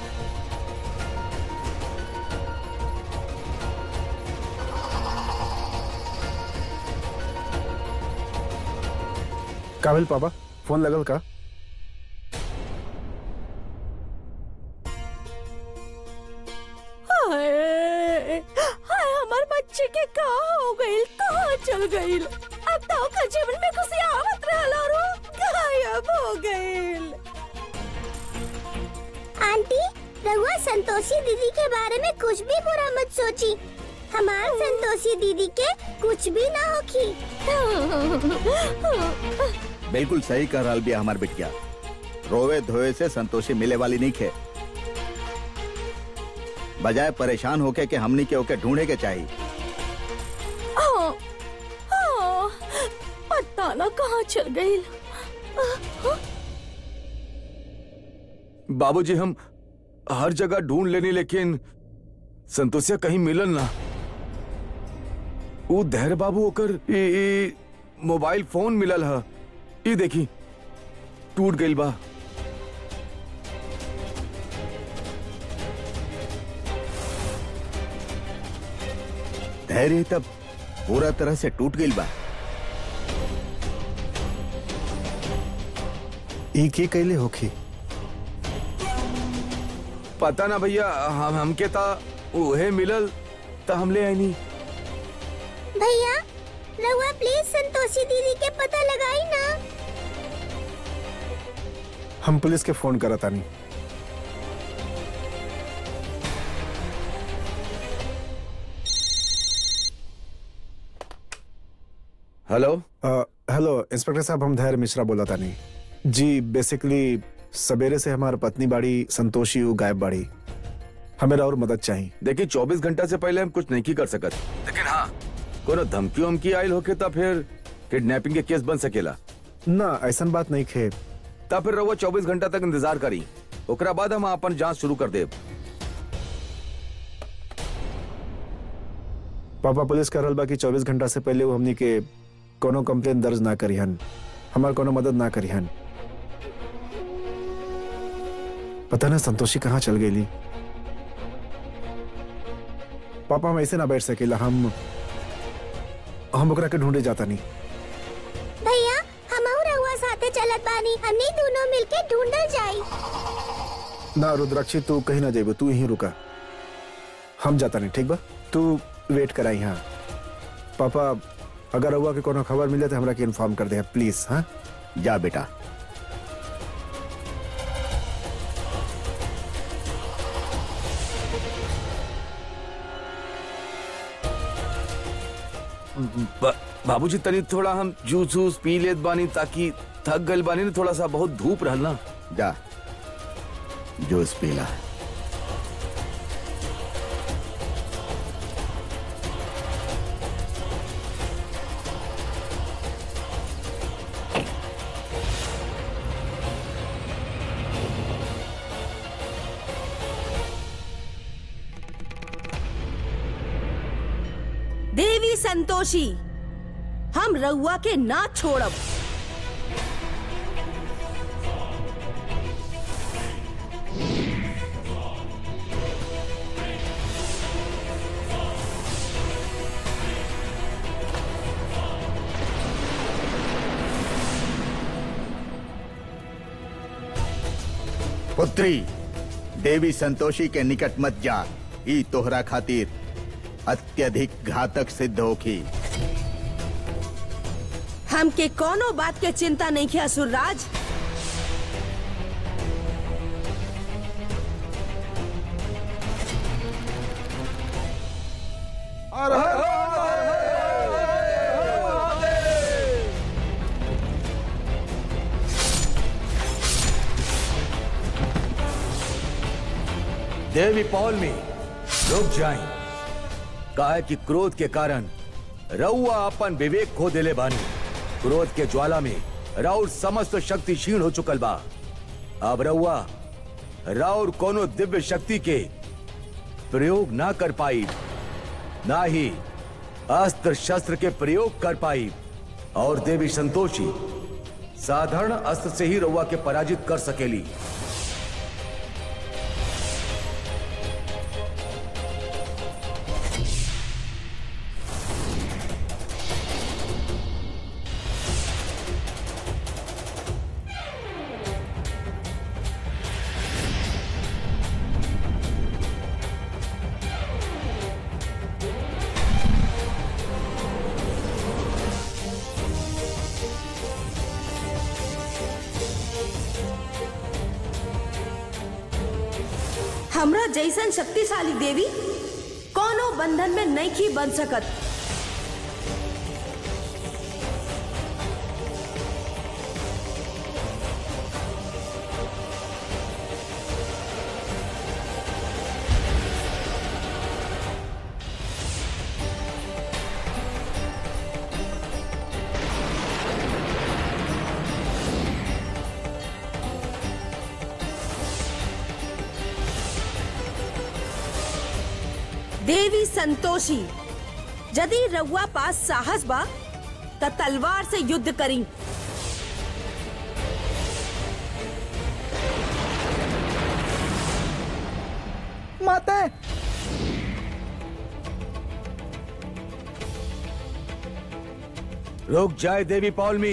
काबिल पापा, फोन लगल का? हाय हमार बच्चे के कहाँ हो गई, कहाँ चल गई? अब तो का जीवन में खुशी आवत रहला रो गायब हो गई। आंटी, रहुआ संतोषी दीदी के बारे में कुछ भी बुरा मत सोची। हमार संतोषी दीदी के कुछ भी ना होखी। बिल्कुल सही कह रहा बिया हमार बिटिया। रोवे धोए से संतोषी मिले वाली नहीं खे। बजाय परेशान होके के हमनी के ओके ढूंढे के चाहिए। पता ना कहाँ चल गई। बाबूजी, हम हर जगह ढूंढ लेनी, लेकिन संतोषिया कहीं मिलन ना। वो धैर्य बाबू होकर मोबाइल फोन मिलल है। ये देखी टूट गई बा। धैर्य तब पूरा तरह से टूट गई बा। ई के कैले होखी? पता ना भैया, हमके ता उहे मिलल ता हमले आई नहीं। भैया, रहुआ प्लीज संतोषी दीदी के पता लगाई ना। हम पुलिस के फोन करता नहीं। हेलो। हेलो इंस्पेक्टर साहब, हम धैर्य मिश्रा बोला था नहीं जी। बेसिकली सवेरे से हमारी पत्नी बाड़ी संतोषी गायब बाड़ी। हमें और मदद चाहिए। देखिए 24 घंटा से पहले हम कुछ नहीं कर सकत, लेकिन हाँ कोनो धमकी उमकी आयल होके ता फिर किडनैपिंग के केस बन सकेला ना। ऐसा बात नहीं खे। ता फिर रहुआ 24 घंटा तक इंतजार करी, ओकरा बाद हम अपन जांच शुरू कर देब। पापा पुलिस कर रहल बा कि 24 घंटा से पहले वो हमनी के कोनो कंप्लेन दर्ज ना करिहन, हमार कोनो मदद ना करिहन। पता ना संतोषी कहाँ चल गई। पापा हम ऐसे ना बैठ सकेला। हम ओकरा के ढूंढे जाता नहीं। भैया, हम रहुआ साथे चलत बानी, हमनी दोनों मिलके ढूंढल जाई। ना रुद्राक्षी, तू कहीं ना जाइबो, तू यहीं रुका। हम जाता नहीं, ठीक बा? तू वेट कराई। हाँ पापा अगर रउआ के कोनो खबर मिले तो हमरा के इन्फॉर्म कर दे प्लीज। हाँ जा बेटा। बाबूजी तनी थोड़ा हम जूस वूस पी लेत बानी ताकि थक गल बानी ना, थोड़ा सा बहुत धूप रहल ना। जा जूस पीला। देवी संतोषी, हम रउआ के ना छोड़ब। पुत्री, देवी संतोषी के निकट मत जा। ई तोहरा खातिर अत्यधिक घातक सिद्ध होखी। हमके कोनो बात के चिंता नहीं किया असुरराज। देवी पौलमी, रुक जाएं। कहा है कि क्रोध के कारण रउआ अपन विवेक खो देले बानी। क्रोध के ज्वाला में राउर समस्त शक्ति क्षीण हो चुकल बा। अब रउआ राउर कोनो दिव्य शक्ति के प्रयोग ना कर पाई, ना ही अस्त्र शस्त्र के प्रयोग कर पाई। और देवी संतोषी साधारण अस्त्र से ही रउआ के पराजित कर सकेली। हमरा जैसन शक्तिशाली देवी कोनो बंधन में नहीं की बन सकत। देवी संतोषी, यदि रउआ पास साहस बा त तलवार से युद्ध करी। माते रुक जाए देवी पौलमी।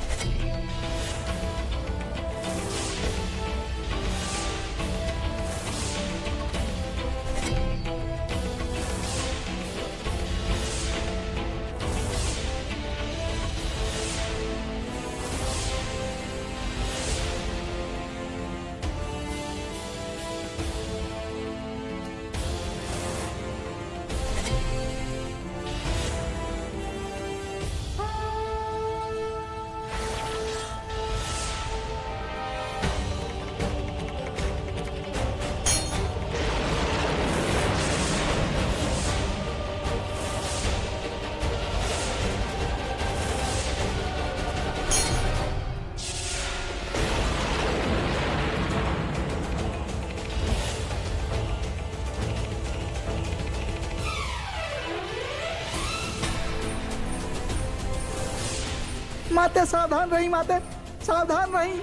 माते सावधान रही, माते सावधान रही।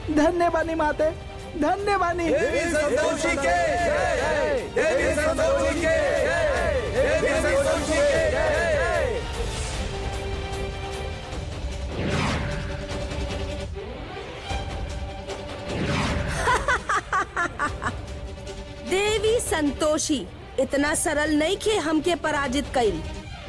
धन्य बानी माते, धन्य बानी। देवी संतोषी के जय, देवी संतोषी के जय, देवी संतोषी के जय। देवी संतोषी इतना सरल नहीं खे हमके पराजित कइल।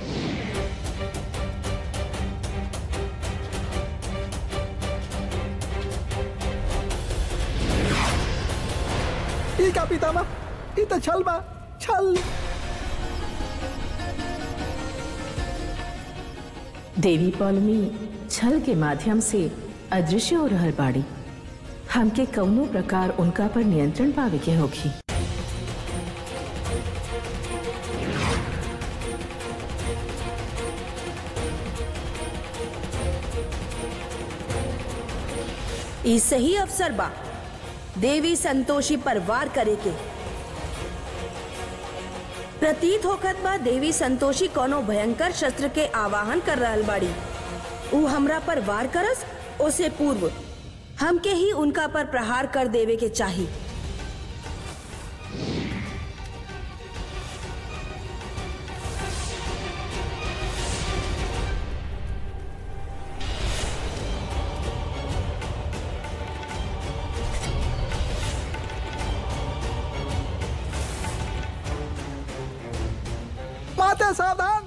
ई का पितामह, ई तो छल बा, छल। देवी पौलमी छल के माध्यम से अदृश्य हो रहल बाड़ी। हमके कौनो प्रकार उनका पर नियंत्रण पावे के होगी। ई सही अवसर बा देवी संतोषी पर वार करे के। प्रतीत होखत बा देवी संतोषी कोनो भयंकर शस्त्र के आवाहन कर रहल बाड़ी। ऊ हमरा पर वार करस ओसे पूर्व हमके ही उनका पर प्रहार कर देवे के चाही। माते सावधान।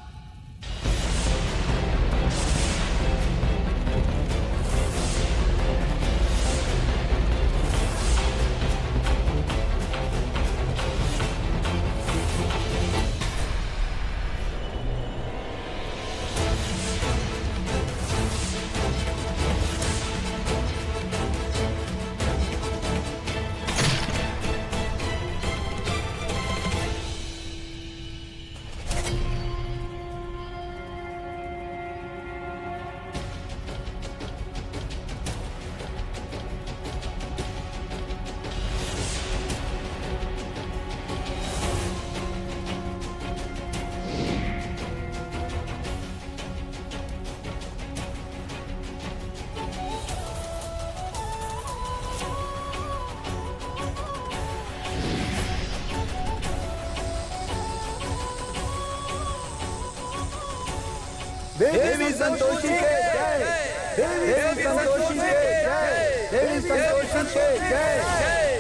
देवी संतोषी के जय, देवी संतोषी के जय, देवी संतोषी के जय,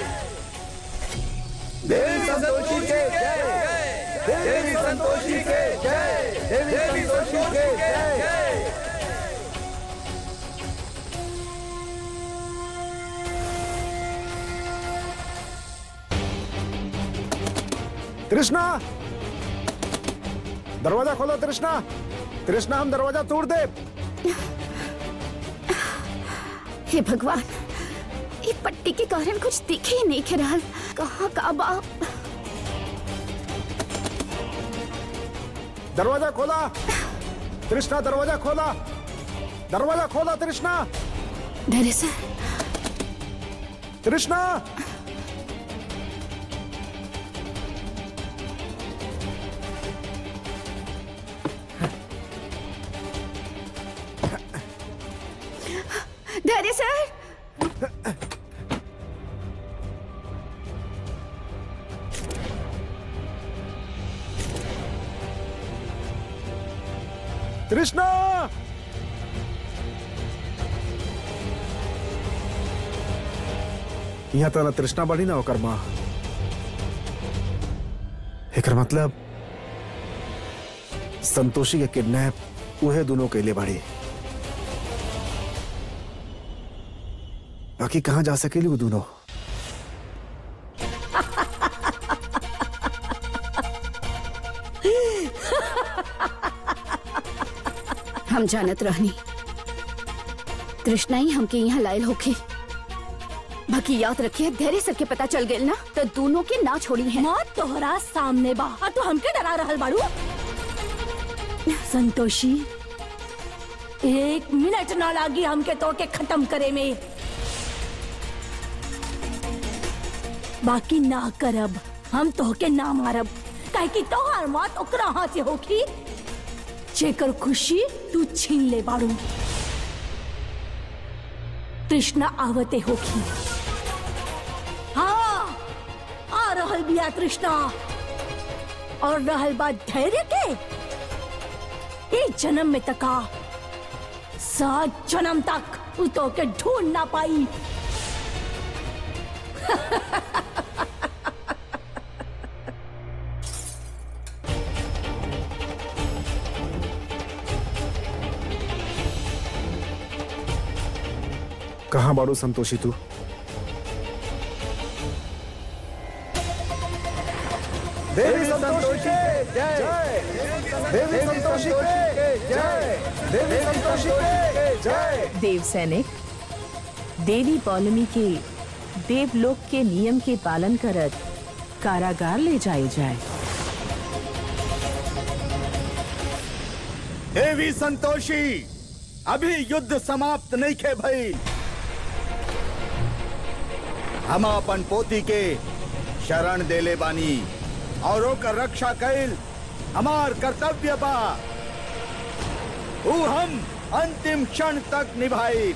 देवी संतोषी के जय, देवी संतोषी के जय, देवी संतोषी के जय। तृष्णा, दरवाजा खोलो। तृष्णा, तृष्णा, हम दरवाजा तोड़ दे। हे भगवान, ये पट्टी के कारण कुछ दिखे ही नहीं रहा। कहाँ का बाप। दरवाजा खोला। तृष्णा, दरवाजा खोला, दरवाजा खोला। तृष्णा, धैर्य से। तृष्णा, धैर्य सर। तृष्णा, यहाँ तो ना तृष्णा बढ़ी ना होकर माँ। एकर मतलब संतोषी के किडनैप उहे दोनों के लिए बढ़ी। बाकी कहाँ जा सकेली वो दोनों? हम जानत रहनी तृष्णा ही हमके यहाँ लायल होके। बाकी याद रखिए, धैर्य सर के पता चल गए ना तो दोनों के ना छोड़ी है। मौत तोहरा सामने बा और तू हमके डरा रहल बाड़ू। संतोषी, एक मिनट ना लागी हमके तो के खत्म करे में। बाकी ना करब, हम तोहके ना मारब, काहे कि तोहार मौत ओकरा हाथ से होखी जेकर खुशी तू छीन ले बाड़ू। कृष्णा आवते होगी। हाँ, आ रहल बिया कृष्णा। और रहल बात धैर्य के, एक जन्म में तका 7 जन्म तक उतो के ढूंढ ना पाई। कहाँ बाड़ू संतोषी तू? देवी संतोषी के जय, देवी संतोषी के जय, देवी संतोषी के जय। देव सैनिक, देवी पौलमी के देवलोक के नियम के पालन करत कारागार ले जाए जाए। देवी संतोषी, अभी युद्ध समाप्त नहीं खे भई। हम अपन पोती के शरण देले बानी और ओकर रक्षा कैल हमार कर्तव्य बा। ऊ हम अंतिम क्षण तक निभाई।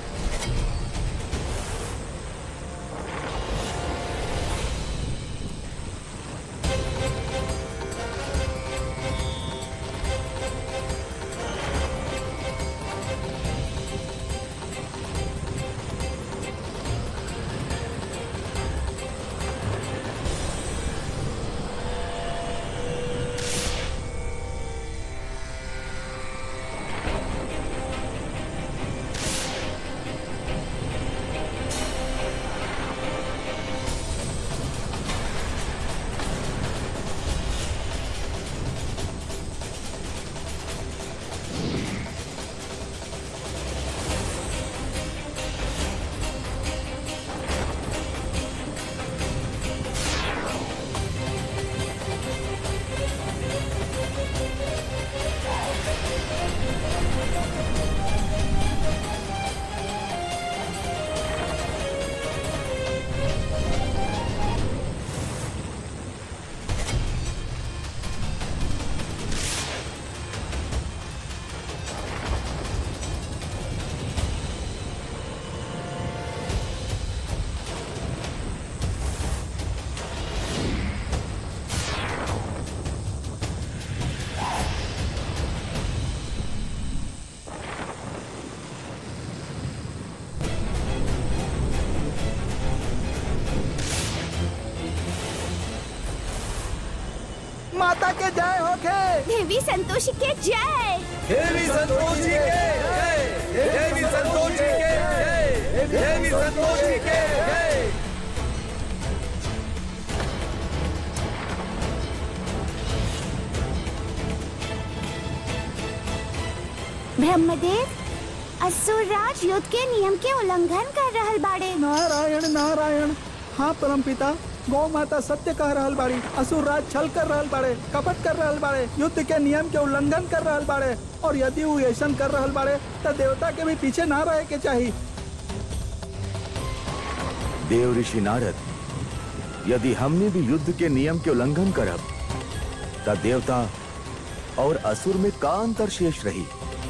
माता के जय होके। देवी संतोषी के जय। देवी संतोषी के जय, देवी संतोषी के जय, देवी संतोषी के जय। ब्रह्मदेव, असुरराज युद्ध के नियम के उल्लंघन कर रहल बाड़े। नारायण नारायण। हाँ परमपिता, गौ माता सत्य कह रहल बाड़ी। असुरराज छल कर रहल बाड़े, कपट कर रहल बाड़े, युद्ध के नियम के उल्लंघन कर रहल बाड़े। और यदि वो ऐसा कर रहल बाड़े तो देवता के भी पीछे ना रहे के चाहिए। देव ऋषि नारद, यदि हमने भी युद्ध के नियम के उल्लंघन करब तब देवता और असुर में का अंतर शेष रही?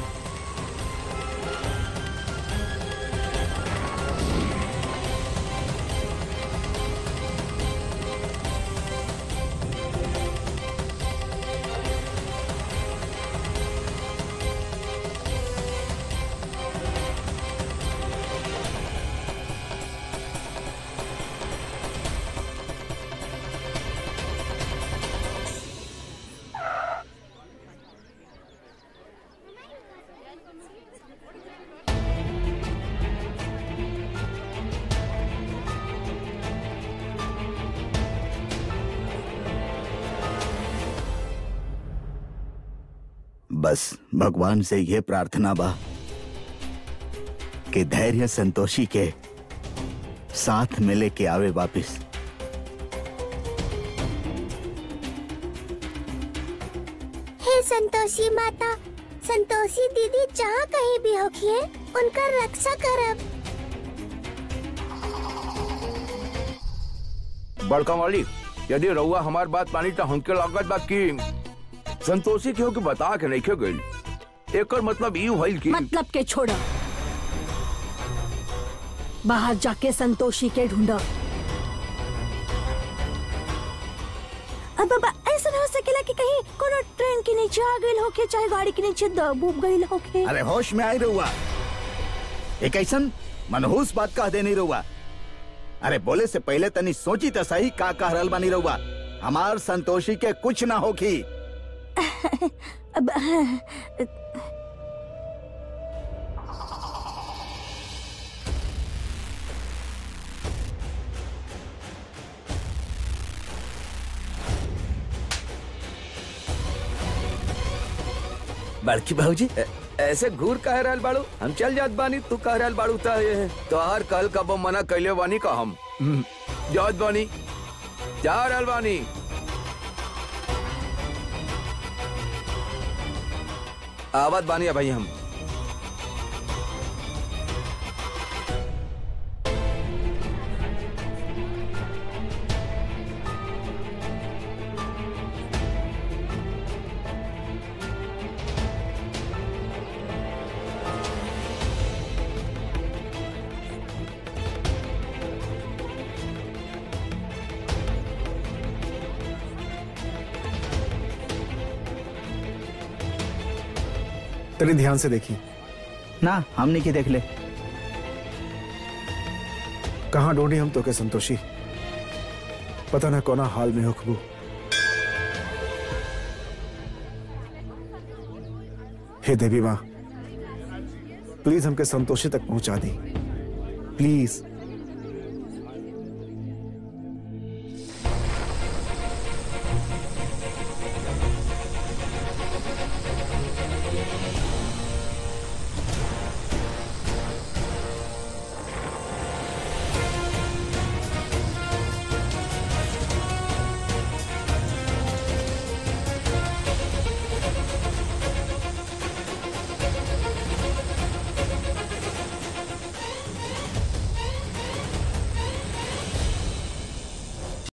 बस भगवान से यह प्रार्थना बा कि धैर्य संतोषी के साथ में लेके आवे वापिस। हे संतोषी माता, संतोषी दीदी जहाँ कहीं भी होखिए उनका रक्षा करब। बड़का मालिक, यदि रउआ हमार बात मानी तो हमके लागत बा कि संतोषी के हो के बता के नहीं गई। एकर मतलब यू भइल कि मतलब के छोड़ा। बाहर जाके संतोषी के ढूंढो। अब ऐसा ना हो सकेला कि कहीं कोनो ट्रेन के नीचे आ गई होके, चाहे गाड़ी के नीचे दब उब गई होके। अरे होश में आई रहुआ, एक ऐसन मनहूस बात कह देनी रहुआ। अरे बोले से पहले तनी सोची तो सही का कह रहल बानी रहुआ। हमार संतोषी के कुछ ना होखी। अब बड़की भाऊजी ऐसे घूर कह रहल बाड़ू, हम चल जात बानी, तू कह रहल बाड़ू तो हर कल कबो मना कैले बानी का हम जात बानी, जा रहल बानी। आवत बानी है भाई हम। तनी ध्यान से देखी ना, हमने की देख ले। कहाँ ढूंढी हम तो के संतोषी, पता ना कोना हाल में हो खबू। हे देवी माँ, प्लीज हमके संतोषी तक पहुंचा दी, प्लीज।